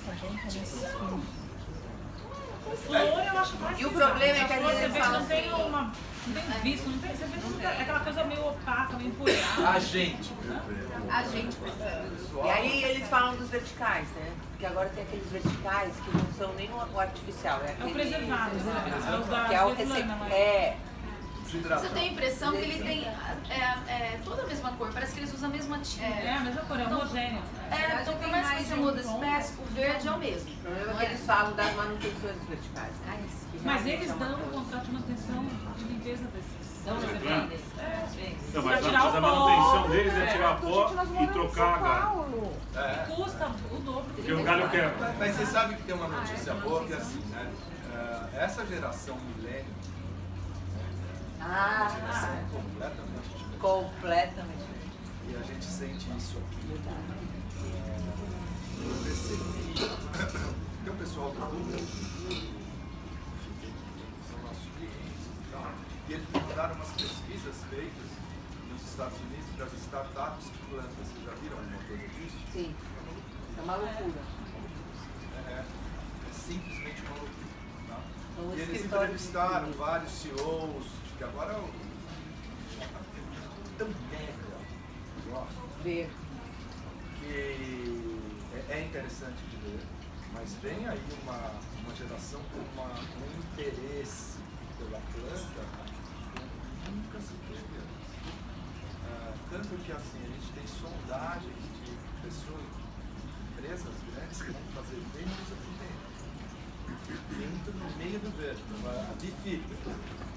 Flor eu acho mais. E o problema é que a flor, você gente vê que fala não tem assim, uma. Não tem vício, não tem. Você vê que não tem, é aquela coisa meio opaca, meio empoeirada. A gente. A gente precisa. E aí eles falam dos verticais, né? Porque agora tem aqueles verticais que não são nem o artificial, é É o aquele... preservado, né? É os da que é o Svetlana, mas- Você tem a impressão que ele tem toda a mesma cor, parece que eles usam a mesma tinta. É a mesma cor, é homogêneo. Então por mais que você muda as espécies, o verde é o mesmo. O problema é que eles falam das manutenções dos verticais. Que Mas realmente eles é uma dão um coisa. contrato de manutenção de limpeza desses. Não, Não, mas Pra tirar a o pó. manutenção deles é tirar pó e trocar galho. Custa o dobro. Porque o galho quebra. Mas você sabe que tem uma notícia boa que é assim, né? Essa geração milênio é uma geração completamente diferente. Completamente. E a gente sente isso aqui. Eu percebi. Tem um pessoal do Google, são nossos clientes e tal. E eles me mandaram umas pesquisas feitas nos Estados Unidos para as startups de plantas. Vocês já viram alguma coisa disso? Sim. É uma loucura. É simplesmente uma loucura. Tá? Um E eles escritório entrevistaram vários CEOs, que agora é tão mega negócio, Ver. que é interessante de ver, mas vem aí uma geração com um interesse pela planta que nunca se teve antes. tanto que assim, a gente tem sondagem de pessoas, empresas grandes que vão fazer vendas entra no meio do verde, de fita.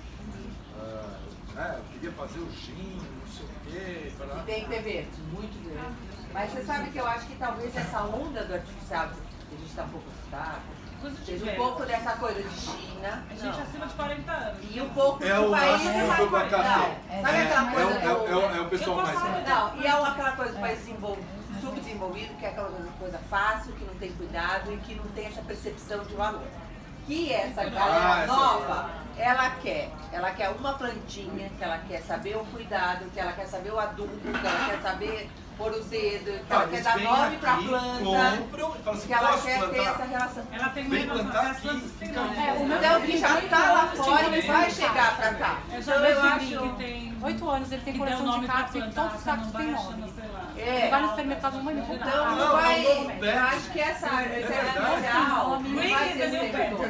Eu queria fazer o gin, não sei o quê. E tem que ter verde, muito verde. Mas você sabe que eu acho que talvez essa onda do artificial, que a gente está um pouco assustado, seja um pouco dessa coisa de China. A gente acima de 40 anos. E um pouco É do o país máximo mais do abacate. Sabe aquela coisa É o pessoal mais velho. Não, e é aquela coisa do país subdesenvolvido, que é aquela coisa fácil, que não tem cuidado e que não tem essa percepção de valor. Que essa galera nova, ela quer uma plantinha, que ela quer saber o cuidado, que ela quer saber o adubo, que ela quer saber pôr o dedo, que ela quer dar nome pra planta, que ela quer ter essa relação. Ela tem Vem muito plantar as aqui, plantas têm fica nome. Então que já tá lá fora e vai chegar pra cá. Eu Então já vi eu esse acho... que tem 8 anos, ele tem que deu coleção nome de pra cactos e plantar, todos os cactos têm chama, nome. sei lá. Ele vai no supermercado uma Então manipulação. não vai, é um novo eu acho que essa inicial não vai ter esse efeito.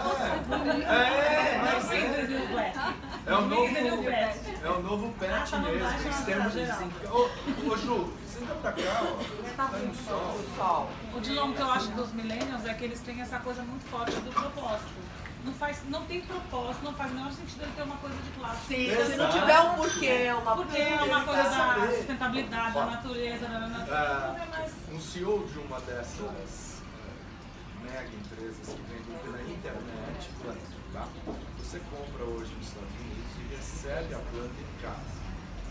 É o novo pet mesmo, em termos de ô Ju, senta pra cá, ó. Tá no sol. O dilema que eu acho dos millennials é que eles têm essa coisa muito forte do propósito. Não tem propósito, não faz o menor sentido ele ter uma coisa de plástico. Sim, se não tiver um porquê, Porque é uma coisa da sustentabilidade, da natureza, Um CEO de uma dessas mega empresas que vendem pela internet planta, tá? Você compra hoje nos Estados Unidos e recebe a planta em casa.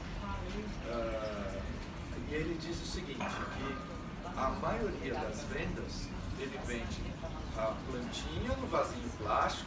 E ele diz o seguinte, que a maioria das vendas, ele vende a plantinha no vasinho plástico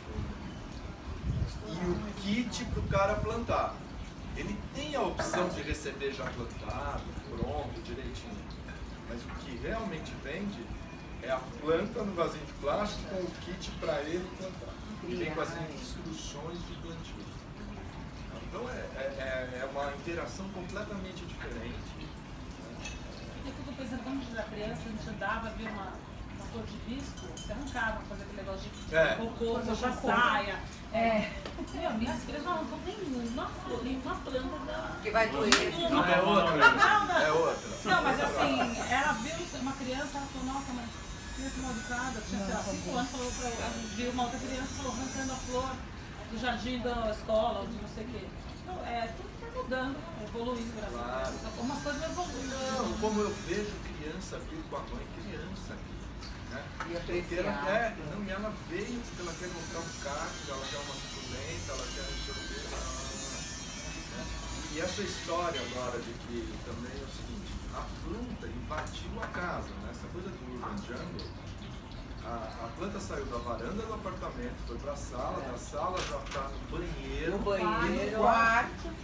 e o kit para o cara plantar. Ele tem a opção de receber já plantado, pronto, direitinho. Mas o que realmente vende é a planta no vasinho de plástico com o kit para ele plantar. E vem com as instruções de plantio. Então é uma interação completamente diferente. Eu fico pensando, quando a gente era criança, a gente andava, via uma flor de hibisco, você arrancava, fazia aquele negócio de cocô, puxa saia. Minhas filhas não arrancam nenhuma flor, nenhuma planta da... Que vai doer. Não, é outra. É outra. Não, mas assim, ela viu uma criança, ela falou, nossa, mas criança mal educada, tinha, sei lá, 5 anos, falou pra ela, viu uma outra criança, falou, arrancando a flor do jardim da escola, ou de não sei o quê. Então, tudo tá mudando, evoluindo, graças a Deus. Algumas coisas evoluindo. Não, como eu vejo criança vir com a mãe criança aqui. Né? E apreciar. E ela veio porque ela quer mostrar um cacto, ela quer uma suculenta, ela quer não sei o quê. E essa história agora de que também é o seguinte, a planta invadiu a casa, né? Essa coisa do urban jungle, a planta saiu da varanda do apartamento, foi para a sala, da sala já está no banheiro. No quarto.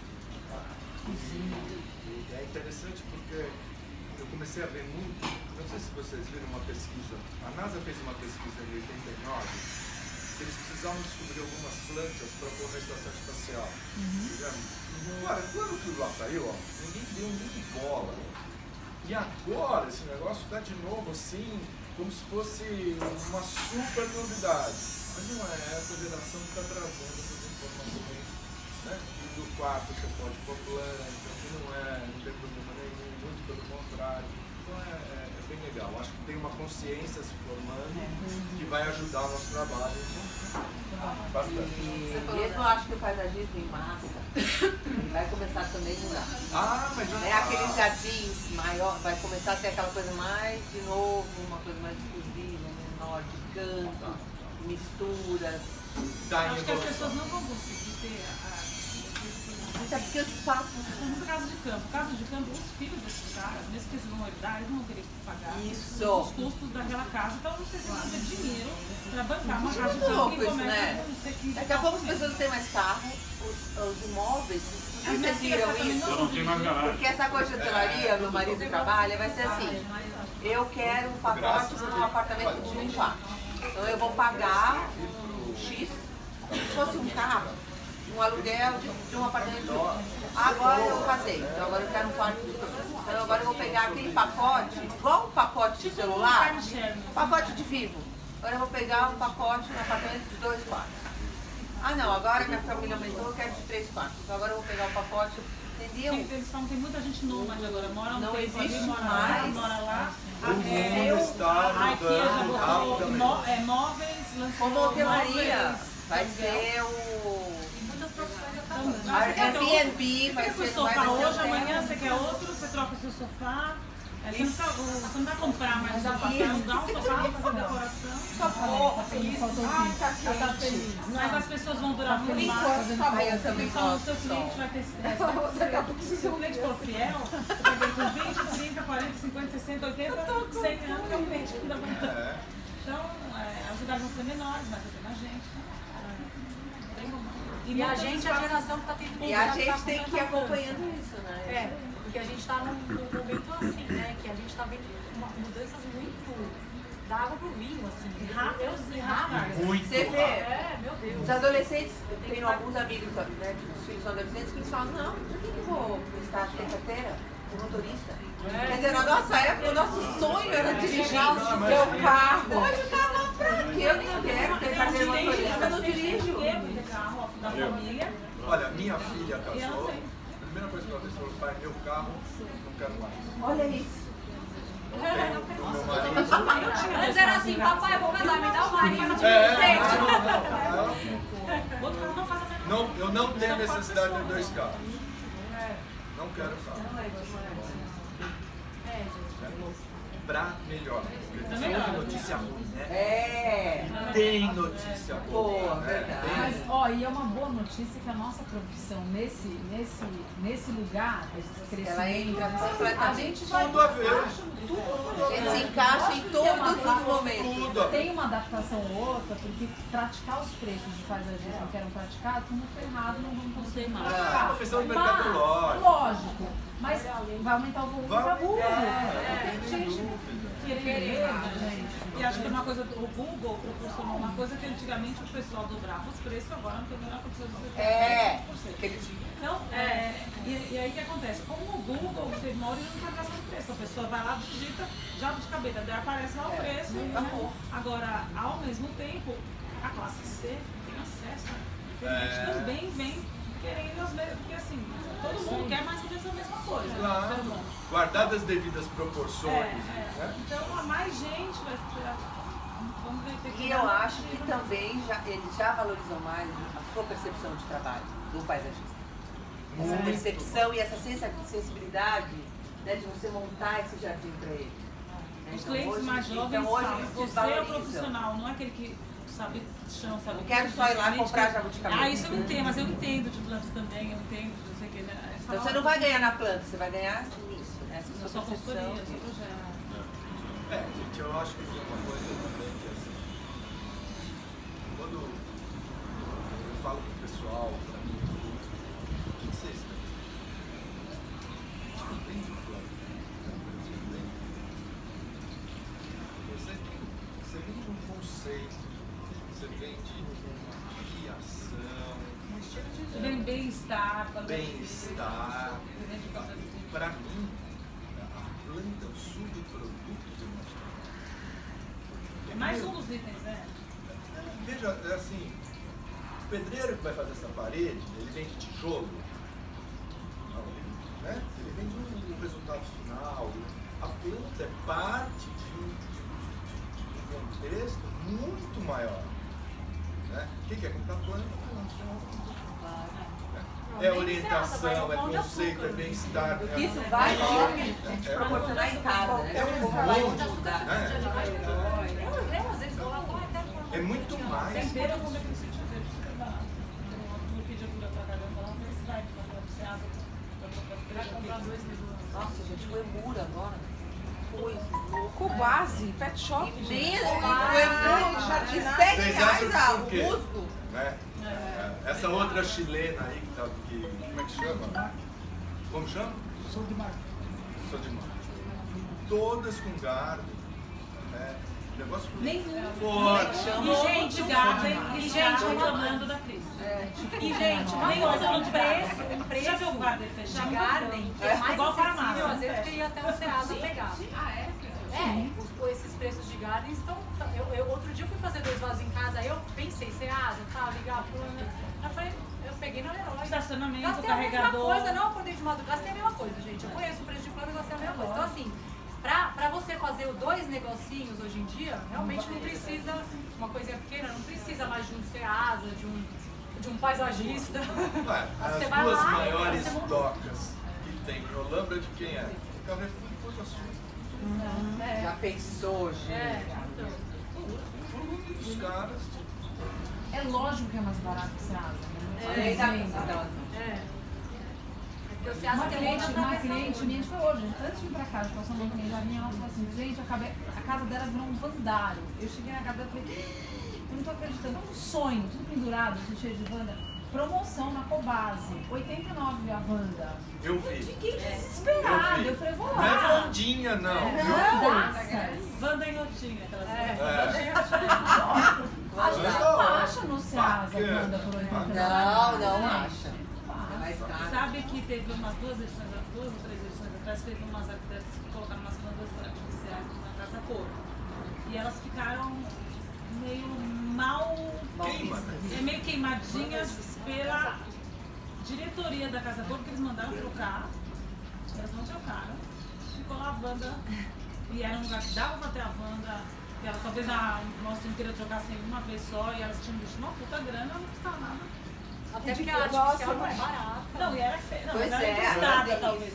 E é interessante porque eu comecei a ver muito, não sei se vocês viram uma pesquisa, a NASA fez uma pesquisa em 89, que eles precisavam descobrir algumas plantas para pôr na estação espacial. Cara, quando tudo lá saiu, ó, ninguém deu nem bola. E agora esse negócio está de novo assim, como se fosse uma super novidade. Mas não é essa geração que está trazendo essas informações, né? E do quarto você pode pôr planta, que não tem problema nenhum, muito pelo contrário. Então é bem legal. Acho que tem uma consciência se formando que vai ajudar o nosso trabalho bastante. E mesmo eu acho que o paisagismo em massa vai começar também a mudar. Mas aqueles jardins maior, vai começar a ter aquela coisa mais, de novo, uma coisa mais exclusiva, menor, de canto, misturas. Acho que as pessoas não vão conseguir ter até porque os espaços são muito casa de campo. Casa de campo, os filhos desses caras, mesmo que eles vão herdar, eles não vão querer pagar os custos daquela casa. Então não sei se eles vão ter dinheiro para bancar uma casa de campo que começa com 15. Daqui a pouco as pessoas não têm mais carro, os imóveis, vocês viram isso? Porque essa coisa de hotelaria, meu marido trabalha, vai ser assim, eu quero um pacote num apartamento de 1 quarto. Então eu vou pagar um X, se fosse um carro, um aluguel de um apartamento. Agora eu casei, então agora eu quero um quarto de tudo. Então agora eu vou pegar aquele pacote, igual um pacote de celular, pacote de Vivo. Agora eu vou pegar um pacote no apartamento de 2 quartos. Ah não, agora minha família aumentou, eu quero de 3 quartos. Então agora eu vou pegar um pacote, Entendeu? Eles falam que tem muita gente nômade agora, mora um Não tempo ali, existe mora lá, mais. mora lá. O mundo está A IKEA já mudando botou rapidamente. móveis, lançou Como hotelaria. móveis, Vai aluguel. ser o E muitas profissões acabando. Airbnb, vai Você quer ser o sofá vai ser hoje, hotel. amanhã você quer outro, você troca o seu sofá. Você não vai comprar mais um sofá, você vai alugar um sofá para fazer decoração. Tá feliz. Ai, tá quente. Mas as pessoas vão durar muito mais. Enquanto tá bom, eu também Então o gosto seu do cliente sol. vai ter se o seu cliente for fiel, você vai com 20, 30, 40, 50, 60, 80, 100 anos que é o cliente que ainda vai estar. Então, os lugares vão ser menores, vai ter mais gente. E a gente é a geração que está tendo E a gente tem que ir acompanhando isso, né? É, porque a gente está num momento assim, né? Que a gente está vendo mudanças muito da água pro vinho, assim. Rápido. Muito Você vê, É, meu Deus. os adolescentes, eu tenho alguns amigos, né, os filhos são adolescentes, que eles falam, não, por que eu vou prestar carteira de motorista? Quer dizer, na nossa época, o nosso sonho era dirigir o seu carro. Hoje o carro pra quê? Eu nem quero ter carteira de motorista, eu não dirijo. Carro da família. Olha, minha filha casou, a primeira coisa que ela fez foi, pai, meu carro, não quero mais. Olha isso. O meu marido... Antes era assim, papai, eu vou casar, me dá o marido, não te Outro carro não faz a mesma Não, eu não tenho necessidade de 2 carros. Não quero carro. Pra melhor. Porque tem notícia ruim, né? É. Tem notícia boa. Boa, né? verdade. Mas, ó, e é uma boa notícia que a nossa profissão nesse lugar, esse crescimento, Ela entra a completamente. gente vai... Tudo a ver. A gente se encaixa em todos os momentos. Tudo a ver. Tem uma adaptação ou outra, porque praticar os preços de paisagismo que eram praticados, como ferrado, não vão conseguir mais. É uma questão de mercadológico. Lógico, mas vai aumentar o volume para Google. Tem Querer, gente. E acho que é uma coisa, o Google proporcionou uma coisa que antigamente o pessoal dobrava os preços, agora não tem a menor condição de fazer É. 10%. Então, e aí o que acontece? Como o Google teve uma orientação de preço, a pessoa vai lá, digita, já de cabeça, daí aparece lá o preço. Né? Agora, ao mesmo tempo, a classe C tem acesso, a gente também vem querendo as mesmas, porque assim, todo mundo quer mais ou menos a mesma coisa. Claro. Né? Ser humano. Guardadas as devidas proporções. Né? Então, a mais gente vai ter. Vamos ver, ter que E eu acho que também eles já valorizam mais a sua percepção de trabalho do paisagista. Essa percepção e essa sensibilidade, né, de você montar esse jardim para ele. Né? Os Então, clientes hoje, mais jovens então, hoje falam, eles você é o desvalorizam. profissional, não é aquele que sabe chão, sabe? Não quero só ir lá comprar jabuticaba. Ah, isso eu entendo, mas eu entendo de plantas também, eu entendo de não sei o que, né? Então você não vai ganhar na planta, você vai ganhar nisso, nessa Eu sou sua consultoria, eu percepção. sou projeto. Gente, eu acho que tem uma coisa também que assim, quando eu falo pro pessoal, pra mim, o que vocês veem? A gente não vende planta, você vende um conceito, você vende uma criação, Você vem bem-estar, bem-estar. Para mim, a planta é o subproduto de uma história. é mais um dos itens, né? Veja, é assim, o pedreiro que vai fazer essa parede, ele vende tijolo, não, né? Ele vende um resultado final. A planta é parte de um contexto muito maior. Né? Quem quer comprar planta? É orientação, é conceito, é bem-estar. Porque isso vai te proporcionar em casa, né? É um monte, Eu, às vezes, vou lá, é muito mais. Tempero, como é que você tinha feito? No pediatura pra caramba, lá, mas vai pra Ceasa, pra comprar 2 livros. Nossa, gente, o Emura agora. Coisa. Cubase, pet shop. Mesmo, o Emura já de R$7 Vocês acham a por quê? musgo. Né? Essa outra chilena aí que tá aqui, como é que chama? Como chama? Sou de Marte. Sou de Marte. Todas com garden, né? Negócio forte. E gente, reclamando da Cris. E, gente, uma Nem coisa, outra um de preço, garden. um preço Já viu o garden de fechado? garden, que é mais Igual acessível, farmácia. às vezes, que ia até o Ceasa pegar. Ah, é? Esses preços de garden estão... Outro dia eu fui fazer 2 vasos em casa, aí eu pensei, Ceasa, tá, ligar, fulano. Eu falei, eu peguei na Leroy. Estacionamento, Gastei a mesma carregador. coisa, não acordei de madrugada, gastei a mesma coisa, gente. Eu conheço o preço de plano e gastei a mesma coisa. Então, assim, pra você fazer 2 negocinhos hoje em dia, realmente não precisa, uma coisinha pequena, não precisa mais de um Ceasa, de um paisagista. Ué, Você as vai duas lá, maiores você monta. docas que tem em Olambra de quem é? O Carrefour e Porto Açul. Já pensou, gente? Então. Um dos caras. É lógico que é mais barato que Ceasa. Olha aí, dá pra- Porque o Ceasa também dá pra Uma ver cliente minha foi hoje, antes de ir pra casa, passou uma cliente, já vinha ela falou assim, gente, a casa dela virou um vandário. Eu cheguei na casa dela e falei, eu não tô acreditando, é um sonho, tudo pendurado, assim, cheio de Wanda. Promoção na Cobase, 89 a Wanda. Eu vi. Fiquei desesperada, eu falei, vou Não é lá. Vandinha, não. Wanda em rotinha. A gente não acha no Ceasa Wanda por 89. Não acha. É mais caro. Sabe que teve umas 2 ou 3 edições atrás, teve umas arquitetas que colocaram umas plantas artificiais na casa cor. E elas ficaram meio mal meio queimadinhas pela diretoria da Casa Cor, porque eles mandaram trocar, elas não trocaram, ficou lá a Wanda, e era um lugar que dava pra ter a Wanda, e elas talvez a nossa inteira trocassem uma vez só, e elas tinham visto uma puta grana, não custava nada. Até porque a artificial não é barata. Não, e era feia, não, Pois mas era é, emprestada, é talvez.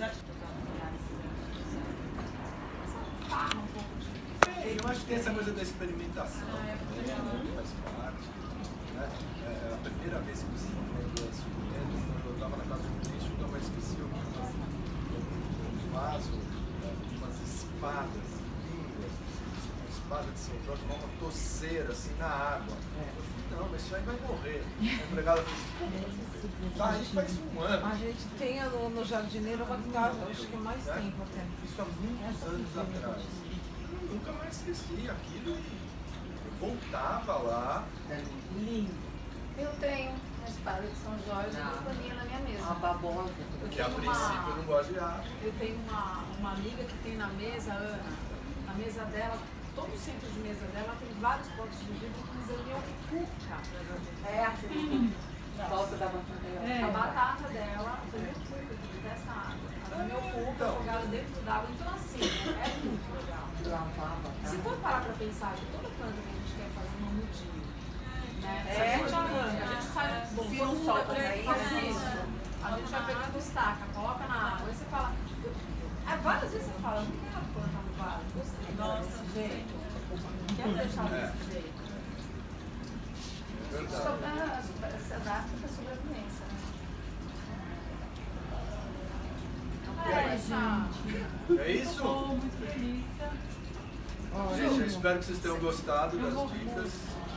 Eu acho que tem essa coisa da experimentação também, né, que faz parte. Né? A primeira vez que você estava falando das suculentas, eu estava na casa de um cliente, nunca mais esqueci, eu vi um vaso de umas espadas lindas, uma espada de São Jorge, uma toceira assim na água. Eu falei, não, mas isso aí vai morrer. A empregada falou assim, como vai morrer? Tá aí faz um ano. A gente tem no jardineiro uma casa, acho que mais tempo até. Isso há muitos anos atrás. Eu nunca mais esqueci aquilo e eu voltava lá. Lindo. Eu tenho a espada de São Jorge e paninha na minha mesa. Uma babosa. Porque a princípio eu não gosto de água. Eu tenho uma amiga que tem na mesa, Ana, na mesa dela, todo o centro de mesa dela tem vários potes de vidro que eles aliam cuca. É, assim. Volta da batata. A batata dela foi meu cuca, que detesta água. Ela meu cuca, jogada dentro d'água. Então assim, é muito legal. Lavava. Se for parar pra pensar que toda planta que a gente quer fazer no mudinho, né? É, Se a gente arranca, a gente sai, bom, se todo não mundo solta, faz né? isso. A gente vai pegando estaca, coloca na água, aí você fala. Várias vezes você fala, não quero plantar no vaso, gostei desse jeito. Não quero deixar desse jeito. É verdade. Se adapta para a sobrevivência. É isso? Estou muito feliz. Gente, eu espero que vocês tenham gostado das dicas.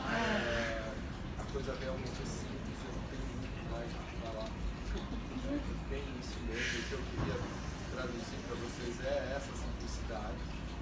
A coisa realmente é simples, eu não tenho muito mais o que falar. Bem isso mesmo, o que eu queria traduzir para vocês é essa simplicidade.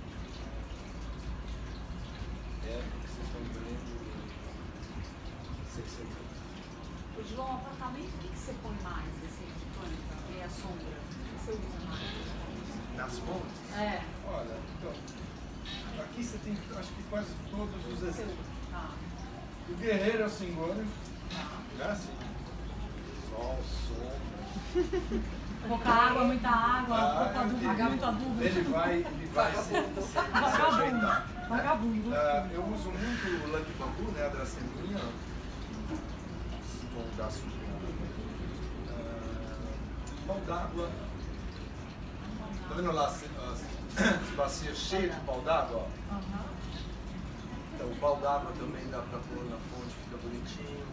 É o que vocês estão vendo 600 anos. O João, apartamento, o que você põe mais desse planta? E a sombra? O que você usa mais? Nas fontes? É. Olha, então, aqui você tem acho que quase todos os exemplos. Tá. O guerreiro é o Singônio, né? Assim, sol, sombra. Pouca água, muita água, pouco adubo, ele- muito adubo. Ele vai se ajeitar. Vagabundo. Eu uso muito o Lucky Bambu, né? A draceminha. Se vão dar sugestão. Pau d'água. Tá vendo lá as bacias cheias de pau d'água? Ó? Então, o pau d'água também dá pra pôr na fonte, fica bonitinho.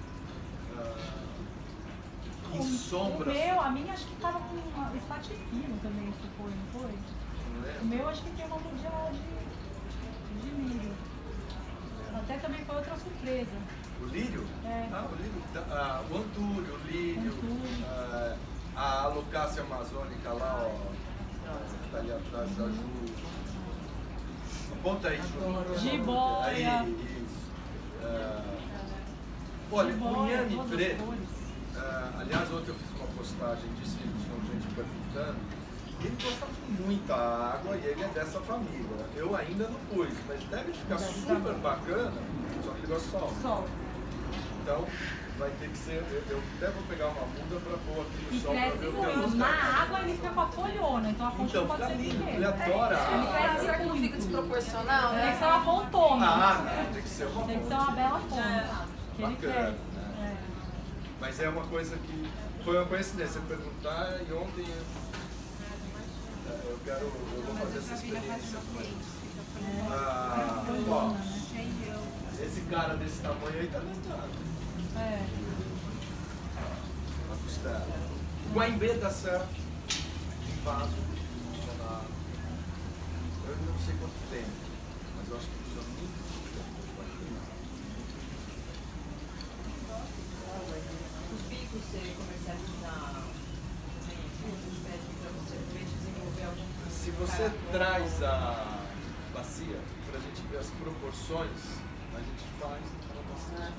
Em sombra. A minha acho que tava com um espate fino também, se foi, não foi? Não O lembro. meu acho que tem uma mudinha de milho. Até também foi outra surpresa. O lírio? É. O lírio. O antúrio, o lírio. Antúrio. A alocácia amazônica lá, ó. Tá ali atrás da Ju. Aponta aí, Ju. Jiboia. Aí, isso. Olha, o inhame todas as preto. cores. Aliás, ontem eu fiz uma postagem de cílios com gente perguntando. Ele gosta de muita água e ele é dessa família. Eu ainda não pus, mas deve ficar super bacana, só que ele gosta de sol. Sol. Então, vai ter que ser. Eu até vou pegar uma muda para pôr aqui no E sol para cresce ver o que muito. acontece. Na água ele fica com a folhona, então a fonte não pode fica ser lindo, pequena. ele adora a Ele água. cresce Será que não fica muito. desproporcional, Tem que né? ser uma fontona. Tem que ser uma Tem que ser uma bela fonte. Que ele bacana, cresce. né? Mas é uma coisa que foi uma coincidência perguntar e ontem eu vou fazer essa experiência com eles. Ó, esse cara desse tamanho aí tá deitado. A costela. Guaimbê dá certo. Em vaso. Eu não sei quanto tempo, mas eu acho que precisa muito tempo. Os bicos você comercializar para você desenvolver algum. Se você traz a bacia para a gente ver as proporções, a gente faz a bacia.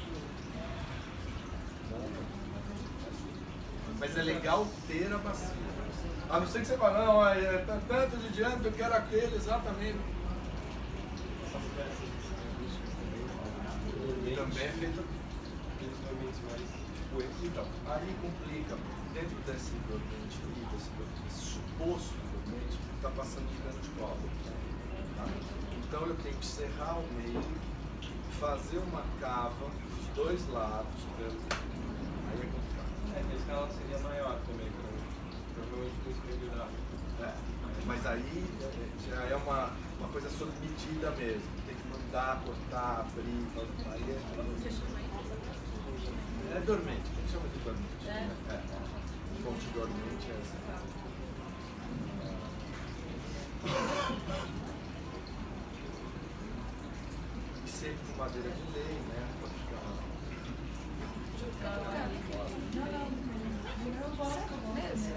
Mas é legal ter a bacia. A não ser que você fale, não, tá tanto de diâmetro, eu quero aquele exatamente. Também é feito então, aí complica. Dentro desse dormente aí, desse suposto dormente, está passando um cano de cobre. Tá? Então eu tenho que serrar o meio, fazer uma cava dos dois lados, aí é complicado. Esse canal seria maior também, provavelmente com esse meio da. Mas aí já é uma coisa sob medida mesmo. Tem que mandar, cortar, abrir, aí é dormente, a gente chama de dormente. Fonte dormente é essa. E sempre com madeira de lei, né? Pra ficar. Eu gosto mesmo.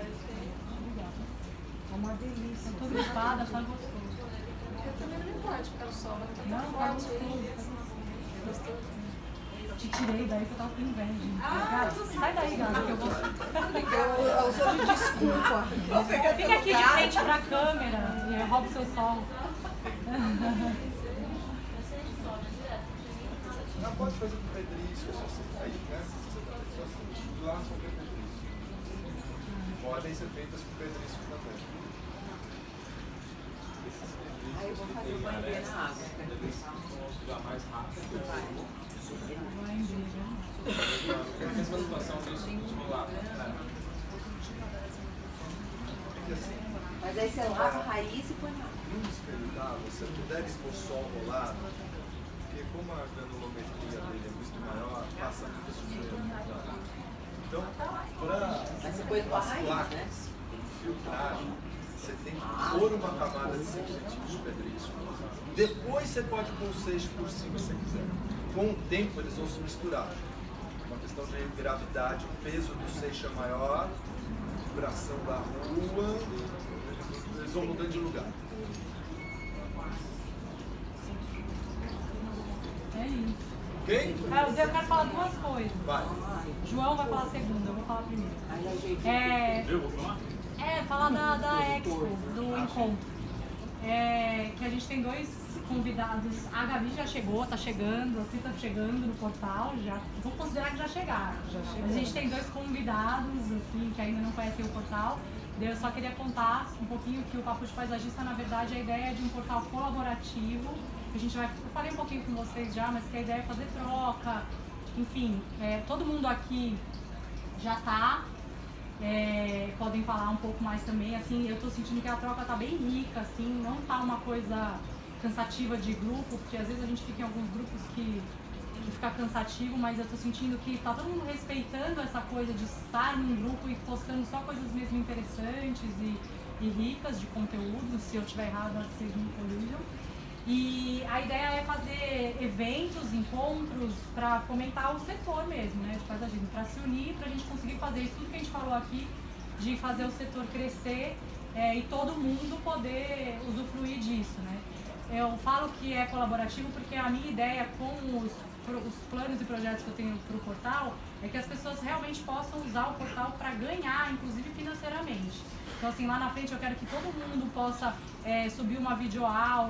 É uma delícia. Eu tô gripada, tá gostoso. Eu também não me importo ficar no sol, mas tá Não, tão tá forte aí. gostoso. Te tirei daí que eu tava com inveja. Gata, sai daí, gata, que eu vou. Eu sou de desculpa. Fica aqui de frente pra câmera e eu roubo seu sol. Não, pode fazer com pedrisco, só assim. Aí, né? Só assim, lá só com pedrisco. Podem ser feitas com pedrisco também. Aí eu vou fazer o banho na água. Estudar mais rápido. A mesma situação disso desmolar. Mas aí você lava a raiz e põe na água. No espelho d'água, você não deve expor sol rolado, porque como a granulometria dele é muito maior, passa muita sujeira. Então, para Você põe numa as raiz, placas, né? filtragem, você tem que pôr uma camada de 5 centímetros de pedrisco. Depois você pode pôr o seixo por cima se quiser. Com o tempo eles vão se misturar. Uma questão de gravidade, o peso do seixo é maior, vibração da rua, eles vão mudando de lugar. É isso. Ok? Eu quero falar duas coisas. Vai. João vai falar segunda, eu vou falar primeiro. Eu vou falar? Falar da Expo, do encontro. Que a gente tem dois convidados. A Gabi já chegou, tá chegando, a Cita tá chegando no portal, já vou considerar que já chegaram. A gente tem dois convidados, assim, que ainda não conhecem o portal. Eu só queria contar um pouquinho que o Papo de Paisagista, na verdade, a ideia é de um portal colaborativo. A gente vai, eu falei um pouquinho com vocês já, mas que a ideia é fazer troca, enfim, todo mundo aqui já tá. Podem falar um pouco mais também, assim, eu tô sentindo que a troca tá bem rica, assim, não tá uma coisa cansativa de grupo, porque às vezes a gente fica em alguns grupos que fica cansativo, mas eu tô sentindo que tá todo mundo respeitando essa coisa de estar num grupo e postando só coisas mesmo interessantes e ricas de conteúdo. Se eu estiver errada, vocês me corrijam. E a ideia é fazer eventos, encontros para fomentar o setor mesmo, né, de paisagismo, para se unir, para a gente conseguir fazer isso tudo que a gente falou aqui, de fazer o setor crescer e todo mundo poder usufruir disso, né. Eu falo que é colaborativo porque a minha ideia com os planos e projetos que eu tenho para o portal é que as pessoas realmente possam usar o portal para ganhar, inclusive financeiramente. Então, assim, lá na frente eu quero que todo mundo possa subir uma videoaula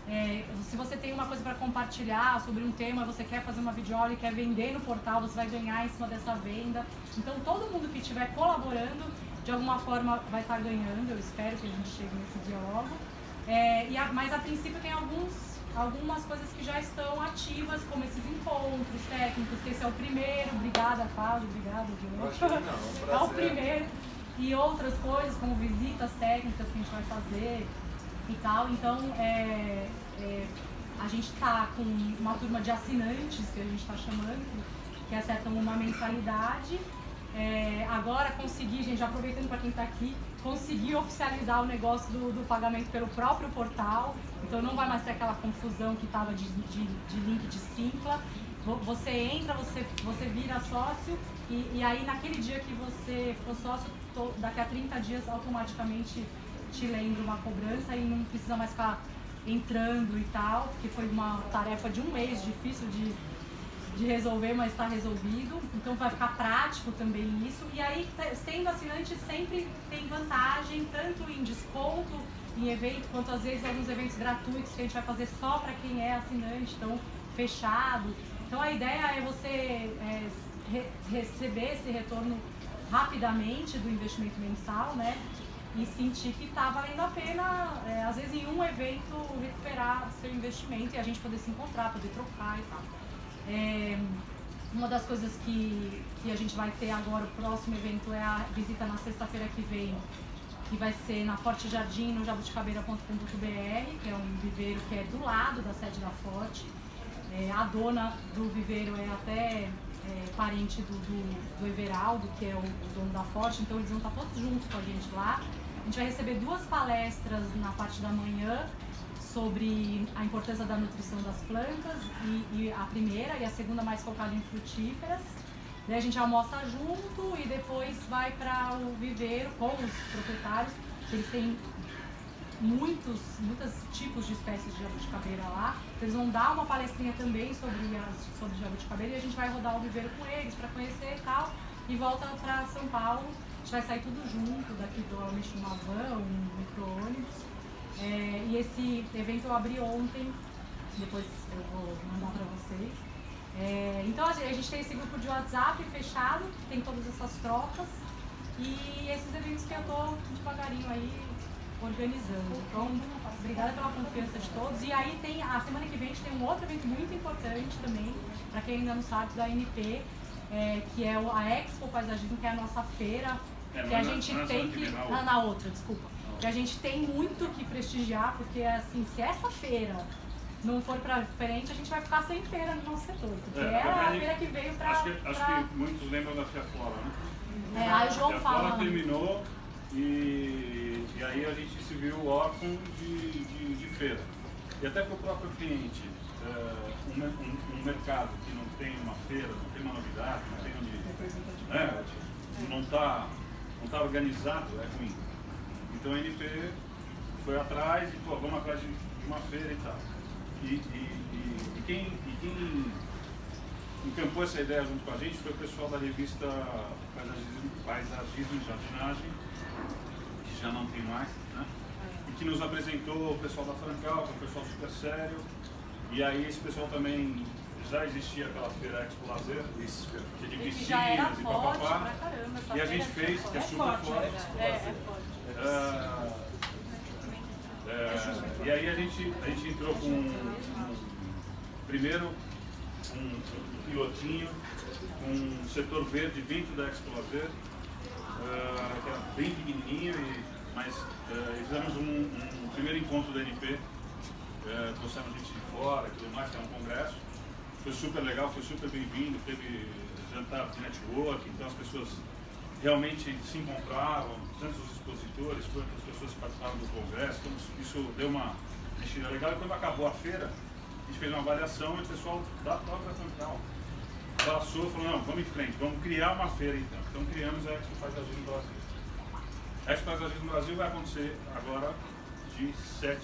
Se você tem uma coisa para compartilhar sobre um tema, você quer fazer uma videoaula e quer vender no portal, você vai ganhar em cima dessa venda. Então todo mundo que estiver colaborando, de alguma forma vai estar ganhando. Eu espero que a gente chegue nesse dia logo. Mas a princípio tem algumas coisas que já estão ativas, como esses encontros técnicos, que esse é o primeiro. Obrigada, Cláudio, obrigada, Diogo. É o primeiro. E outras coisas, como visitas técnicas que a gente vai fazer e tal. Então, a gente está com uma turma de assinantes, que a gente está chamando, que acertam uma mensalidade. Agora consegui, gente, aproveitando para quem está aqui, consegui oficializar o negócio do pagamento pelo próprio portal. Então não vai mais ter aquela confusão que estava de link de Simpla. Você entra, você vira sócio e aí naquele dia que você for sócio, daqui a 30 dias automaticamente te lembra uma cobrança e não precisa mais ficar entrando e tal, porque foi uma tarefa de um mês difícil de resolver, mas está resolvido. Então vai ficar prático também isso. E aí, sendo assinante, sempre tem vantagem, tanto em desconto em evento, quanto às vezes alguns eventos gratuitos que a gente vai fazer só para quem é assinante, então fechado. Então a ideia é você receber esse retorno rapidamente do investimento mensal, né? E sentir que está valendo a pena, às vezes em um evento, recuperar seu investimento e a gente poder se encontrar, poder trocar e tal. Uma das coisas que a gente vai ter agora, o próximo evento, é a visita na sexta-feira que vem, que vai ser na Forte Jardim, no jabuticabeira.com.br, que é um viveiro que é do lado da sede da Forte. A dona do viveiro é até parente do Everaldo, que é o dono da Forte, então eles vão estar todos juntos com a gente lá. A gente vai receber 2 palestras na parte da manhã sobre a importância da nutrição das plantas, e a primeira e a segunda mais focada em frutíferas. Daí a gente almoça junto e depois vai para o viveiro com os proprietários, que eles têm muitos tipos de espécies de jabuticabeira lá. Eles vão dar uma palestrinha também sobre jabuticabeira e a gente vai rodar o viveiro com eles para conhecer e tal, e volta para São Paulo. A gente vai sair tudo junto, daqui provavelmente numa van, um micro-ônibus. E esse evento eu abri ontem, depois eu vou mandar para vocês. Então a gente tem esse grupo de WhatsApp fechado, que tem todas essas trocas, e esses eventos que eu estou devagarinho aí organizando. Então, obrigada pela confiança de todos. E aí tem, a semana que vem a gente tem um outro evento muito importante também, para quem ainda não sabe, da ANP, que é a Expo Paisagismo, que é a nossa feira, que a gente tem que... Na outra, desculpa. Que a gente tem muito que prestigiar, porque assim, se essa feira não for para frente, a gente vai ficar sem feira no nosso setor, porque a feira que veio para... Acho que muitos lembram da Fia Fora, né? Aí o João fala. A Fora terminou e aí a gente se viu órfão de feira. E até para o próprio cliente, um mercado que não tem uma feira, não tem uma novidade, não tem onde... não está organizado, é ruim. Então a NP foi atrás e, vamos atrás de uma feira e tal. E quem encampou essa ideia junto com a gente foi o pessoal da revista Paisagismo e Jardinagem, que já não tem mais, né? E que nos apresentou o pessoal da Francal, que é um pessoal super sério. E aí esse pessoal também, já existia aquela feira Expo Lazer, que é de piscinas e papapá. E a gente fez, que é super forte. E aí a gente entrou com primeiro um pilotinho com um setor verde dentro da Expo Lazer, que era bem pequenininho, mas fizemos um primeiro encontro da NP, trouxemos gente de fora e tudo mais, que é um congresso. Foi super legal, foi super bem-vindo, teve jantar de network, então as pessoas realmente se encontravam, tanto os expositores quanto as pessoas que participavam do congresso, então isso deu uma mexida legal. E quando acabou a feira, a gente fez uma avaliação e o pessoal da própria Francal passou e falou, não, vamos em frente, vamos criar uma feira então. Então criamos a Expo Paisagismo Brasil. A Expo Paisagismo Brasil vai acontecer agora de 7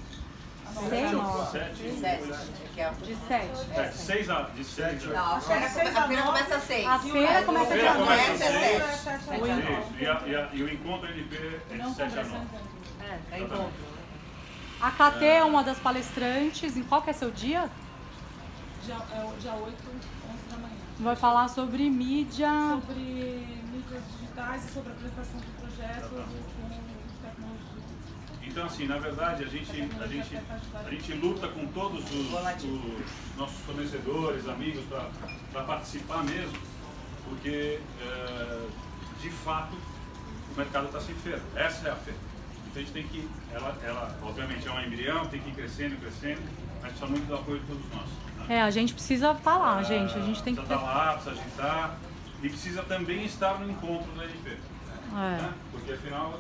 De 7. Não, a feira começa às 6. A feira começa às 6. E o encontro NP é de 7 a 9. É encontro. A KT é uma das palestrantes. Em qual que é seu dia? Dia 8, 11 da manhã. Vai falar sobre mídia. Sobre mídias digitais e sobre a apresentação do projeto com tecnologia. Então, assim, na verdade, a gente luta com todos os nossos fornecedores, amigos, para participar mesmo, porque, de fato, o mercado está sem feira. Essa é a feira. Então, a gente tem que, ela obviamente, é um embrião, tem que ir crescendo, mas precisa muito do apoio de todos nós. Né? A gente precisa estar lá, gente. A gente tem que precisa estar lá, precisa agitar, e precisa também estar no encontro da NP. Né? Porque, afinal,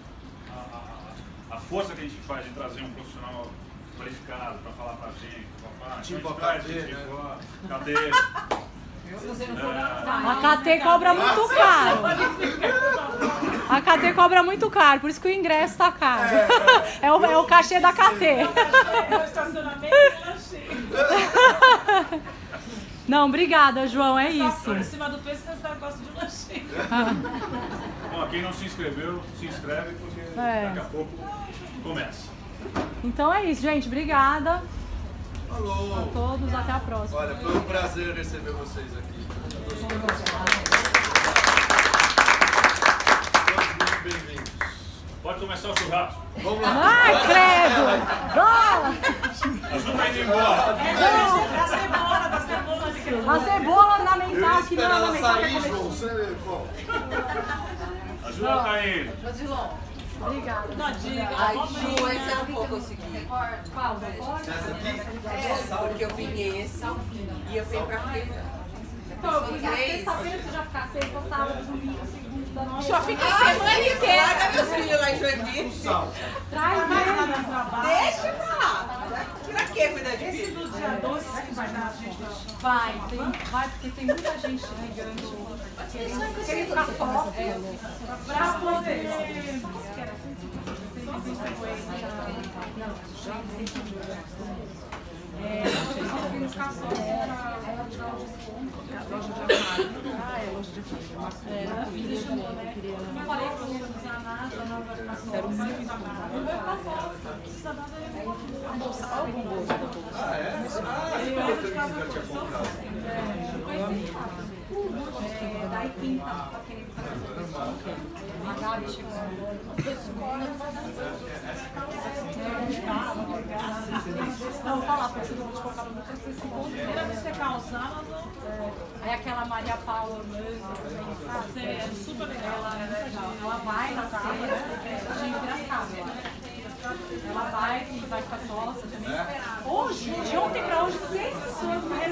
a força que a gente faz de trazer um profissional qualificado para falar para a gente, cadê? A KT cobra muito caro. A KT cobra muito caro, por isso que o ingresso está caro. É o cachê da KT. O estacionamento e lanchinho. Não, obrigada, João, é isso. Em cima do peso, você gosta de lanchinho. Bom, quem não se inscreveu, se inscreve, porque daqui a pouco começa. Então é isso, gente. Obrigada. Falou. A todos, até a próxima. Olha, foi um prazer receber vocês aqui. Todos muito bem-vindos. Pode começar o churrasco. Vamos lá. Ai, credo! Ajuda a ir embora. A cebola ornamental que não é ela ornamental. sair, João. Você, bom. Ajuda a cair. Obrigada. Ai, Ju, esse eu não vou conseguir. Qual? Essa aqui? Porque eu vim esse e eu venho pra feira. Então, eu fui na sexta-feira, você já ficar sexta, sábado, domingo, segunda, noite. Só fica a semana inteira. Olha meus filhos lá em Joinville. Traz eles. Deixa pra lá. Pra que cuidar de Esse filho? do dia 12 que vai dar, gente. Vai, porque tem muita gente ligando, querendo ficar só. Pra poder. Ficar só loja de armário. Loja de armário. Eu falei que eu não ia usar nada, não vai ficar só. Não vai ficar só. Precisa dar a bolsa. Olha o bom gosto da bolsa. Ah, é? Eu já tinha comprado. Daí quinta, tá querendo fazer a Gabi chegou agora. Não, vou falar pra você, eu vou te colocar no meu Primeira vez que você causando. Aí aquela Maria Paula mesmo, sabe? É super legal. Ela vai na sexta de Piracicaba. Ela vai e vai ficar sócia também. Hoje, de ontem pra hoje, 6 pessoas me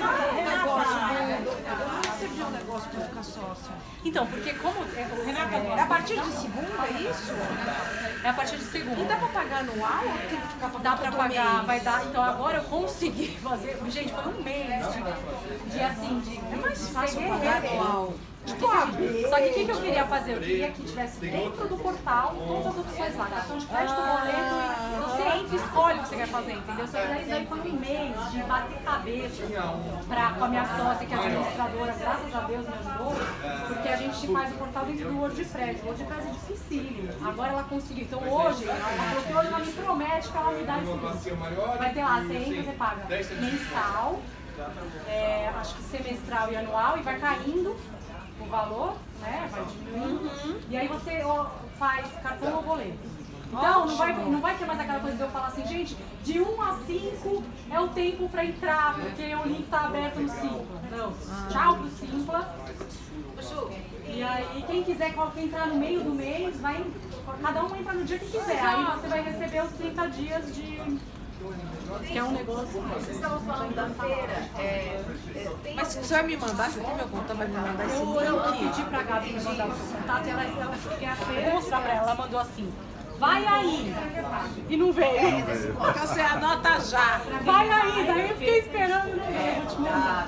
Você viu um negócio pra ficar sócia? Então, porque como... É a partir de segunda, é isso? É a partir de segunda. E dá pra pagar anual ou tem que ficar pagando Dá pra todo pagar, mês? vai dar. Então agora eu consegui fazer. Gente, foi um mês de assim, de. É mais fácil pagar anual. Tipo, Só que o que eu queria fazer? Eu queria que tivesse dentro do portal todas as opções lá, cartão de crédito, boleto, e você entra e escolhe o que você quer fazer, entendeu? Só que daí foi um mês de bater cabeça com a minha sócia, que é administradora, graças a Deus me ajudou, porque a gente faz o portal dentro do WordPress. O WordPress é dificílimo, agora ela conseguiu. Então hoje, ela me promete que ela me dá esse mês. Vai ter lá, você entra, você paga mensal, acho que semestral e anual, e vai caindo o valor, né? Vai diminuindo. E aí você faz cartão ou boleto. Então não vai ter mais aquela coisa de eu falar assim, gente, de 1 a 5 é o tempo para entrar, porque o link tá aberto no Simpla. Não. Tchau pro Simpla. E aí quem quiser entrar no meio do mês, cada um entra no dia que quiser. Aí você vai receber os 30 dias de... Que é um negócio. Vocês estavam falando da feira. Mas se você vai me mandar, você tem meu contato, vai me mandar esse link? Eu pedi pra Gabi me mandar o seu contato e ela porque a feira, vou mostrar pra ela, ela mandou assim, vai aí, e não veio. Então você anota já. Vai aí, daí eu fiquei esperando, não veio, vou te mandar.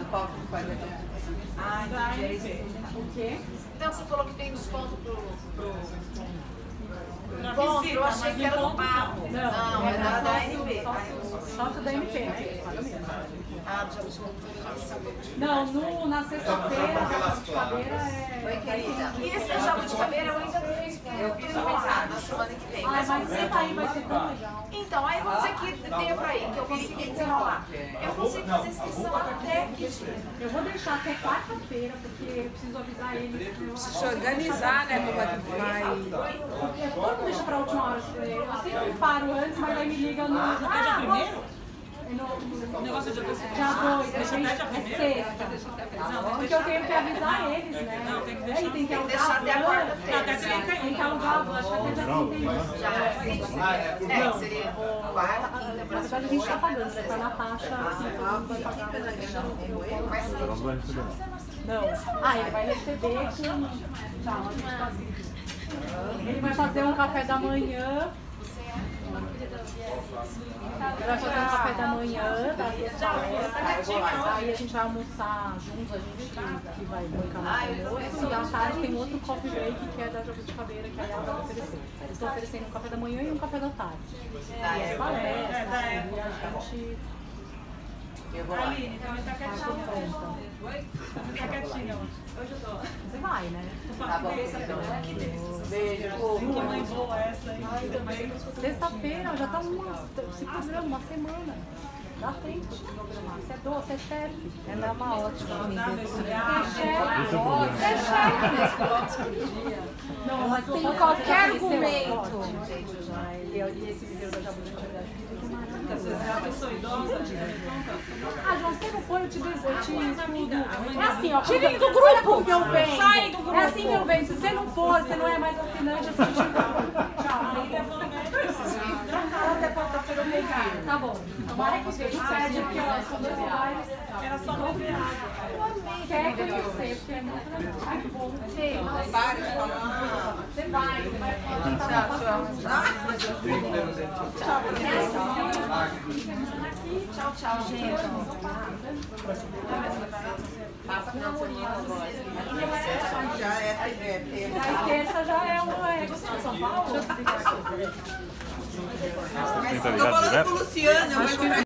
O quê? Então você falou que tem desconto pro Na encontro, visita, eu achei mas que era do encontro papo. Não, é da ANP. Sócio da MP, né? Ah, já desconto. Não, na sexta-feira, a jabuticabeira Oi, querida. E esse jabuticabeira eu ainda não fiz, porque eu fiz na semana que vem. mas senta aí, vai ser tão legal. Então, aí vamos dizer dê pra ir, que eu consigo desenrolar. Eu consigo fazer inscrição até que Eu vou deixar até quarta-feira, porque eu preciso avisar eles. Se organizar, né, como é que vai. Porque todo mundo deixa pra última hora. Eu sempre paro antes, mas aí me liga no... Até dia primeiro? O negócio de dia 2, é sexta. Porque eu tenho que avisar eles, né? Não, tem que deixar. Aí tem que alugar deixar até a quarta-feira. Tem que alugar a van, acho que até dia 31. Seria quarta, quinta, Na verdade a gente tá pagando, né? Tá na taxa. Não. Ah, ele vai receber com... Tchau, a gente tá assim. Ele vai fazer um café da manhã. Ele vai fazer um café da manhã, das 2 palestras. Aí a gente vai almoçar juntos, a gente que vai bancar nosso almoço. E à tarde tem outro coffee break que é da Jabuticabeira, que a Yara vai oferecer. Eles estão oferecendo um café da manhã e um café da tarde. E as palestras, e a gente... Aline, também tá quietinha. Tá quietinha hoje. Hoje eu tô. Você vai, né? Tá bom. Beijo. Que mãe boa essa aí. Sexta-feira já tá se programa, uma semana. Dá tempo de programar. Você é doce, você é chefe. Ela é uma ótima amiga. Você é chefe. Não, mas tem qualquer argumento. E esse vídeo da Jabu, A pessoa idosa, ah, João, se não for, eu te excluo. É assim, ó. Tirem do Olha grupo! como eu venho. Sai do grupo! É assim que eu venho. Se você não for, você não é mais assinante, a gente vai. Tchau. Até quarta-feira eu me vi. Tá bom. Tomara que você pede, porque eu sou dois lives. era só novidade. Quer conhecer, porque é muito legal. Ai, que bom. Você vai falar. Você vai Tchau, tchau, gente. Passa na semana agora. Já é terça já é uma. Você é de São Paulo? Eu tô falando com o Luciano, mas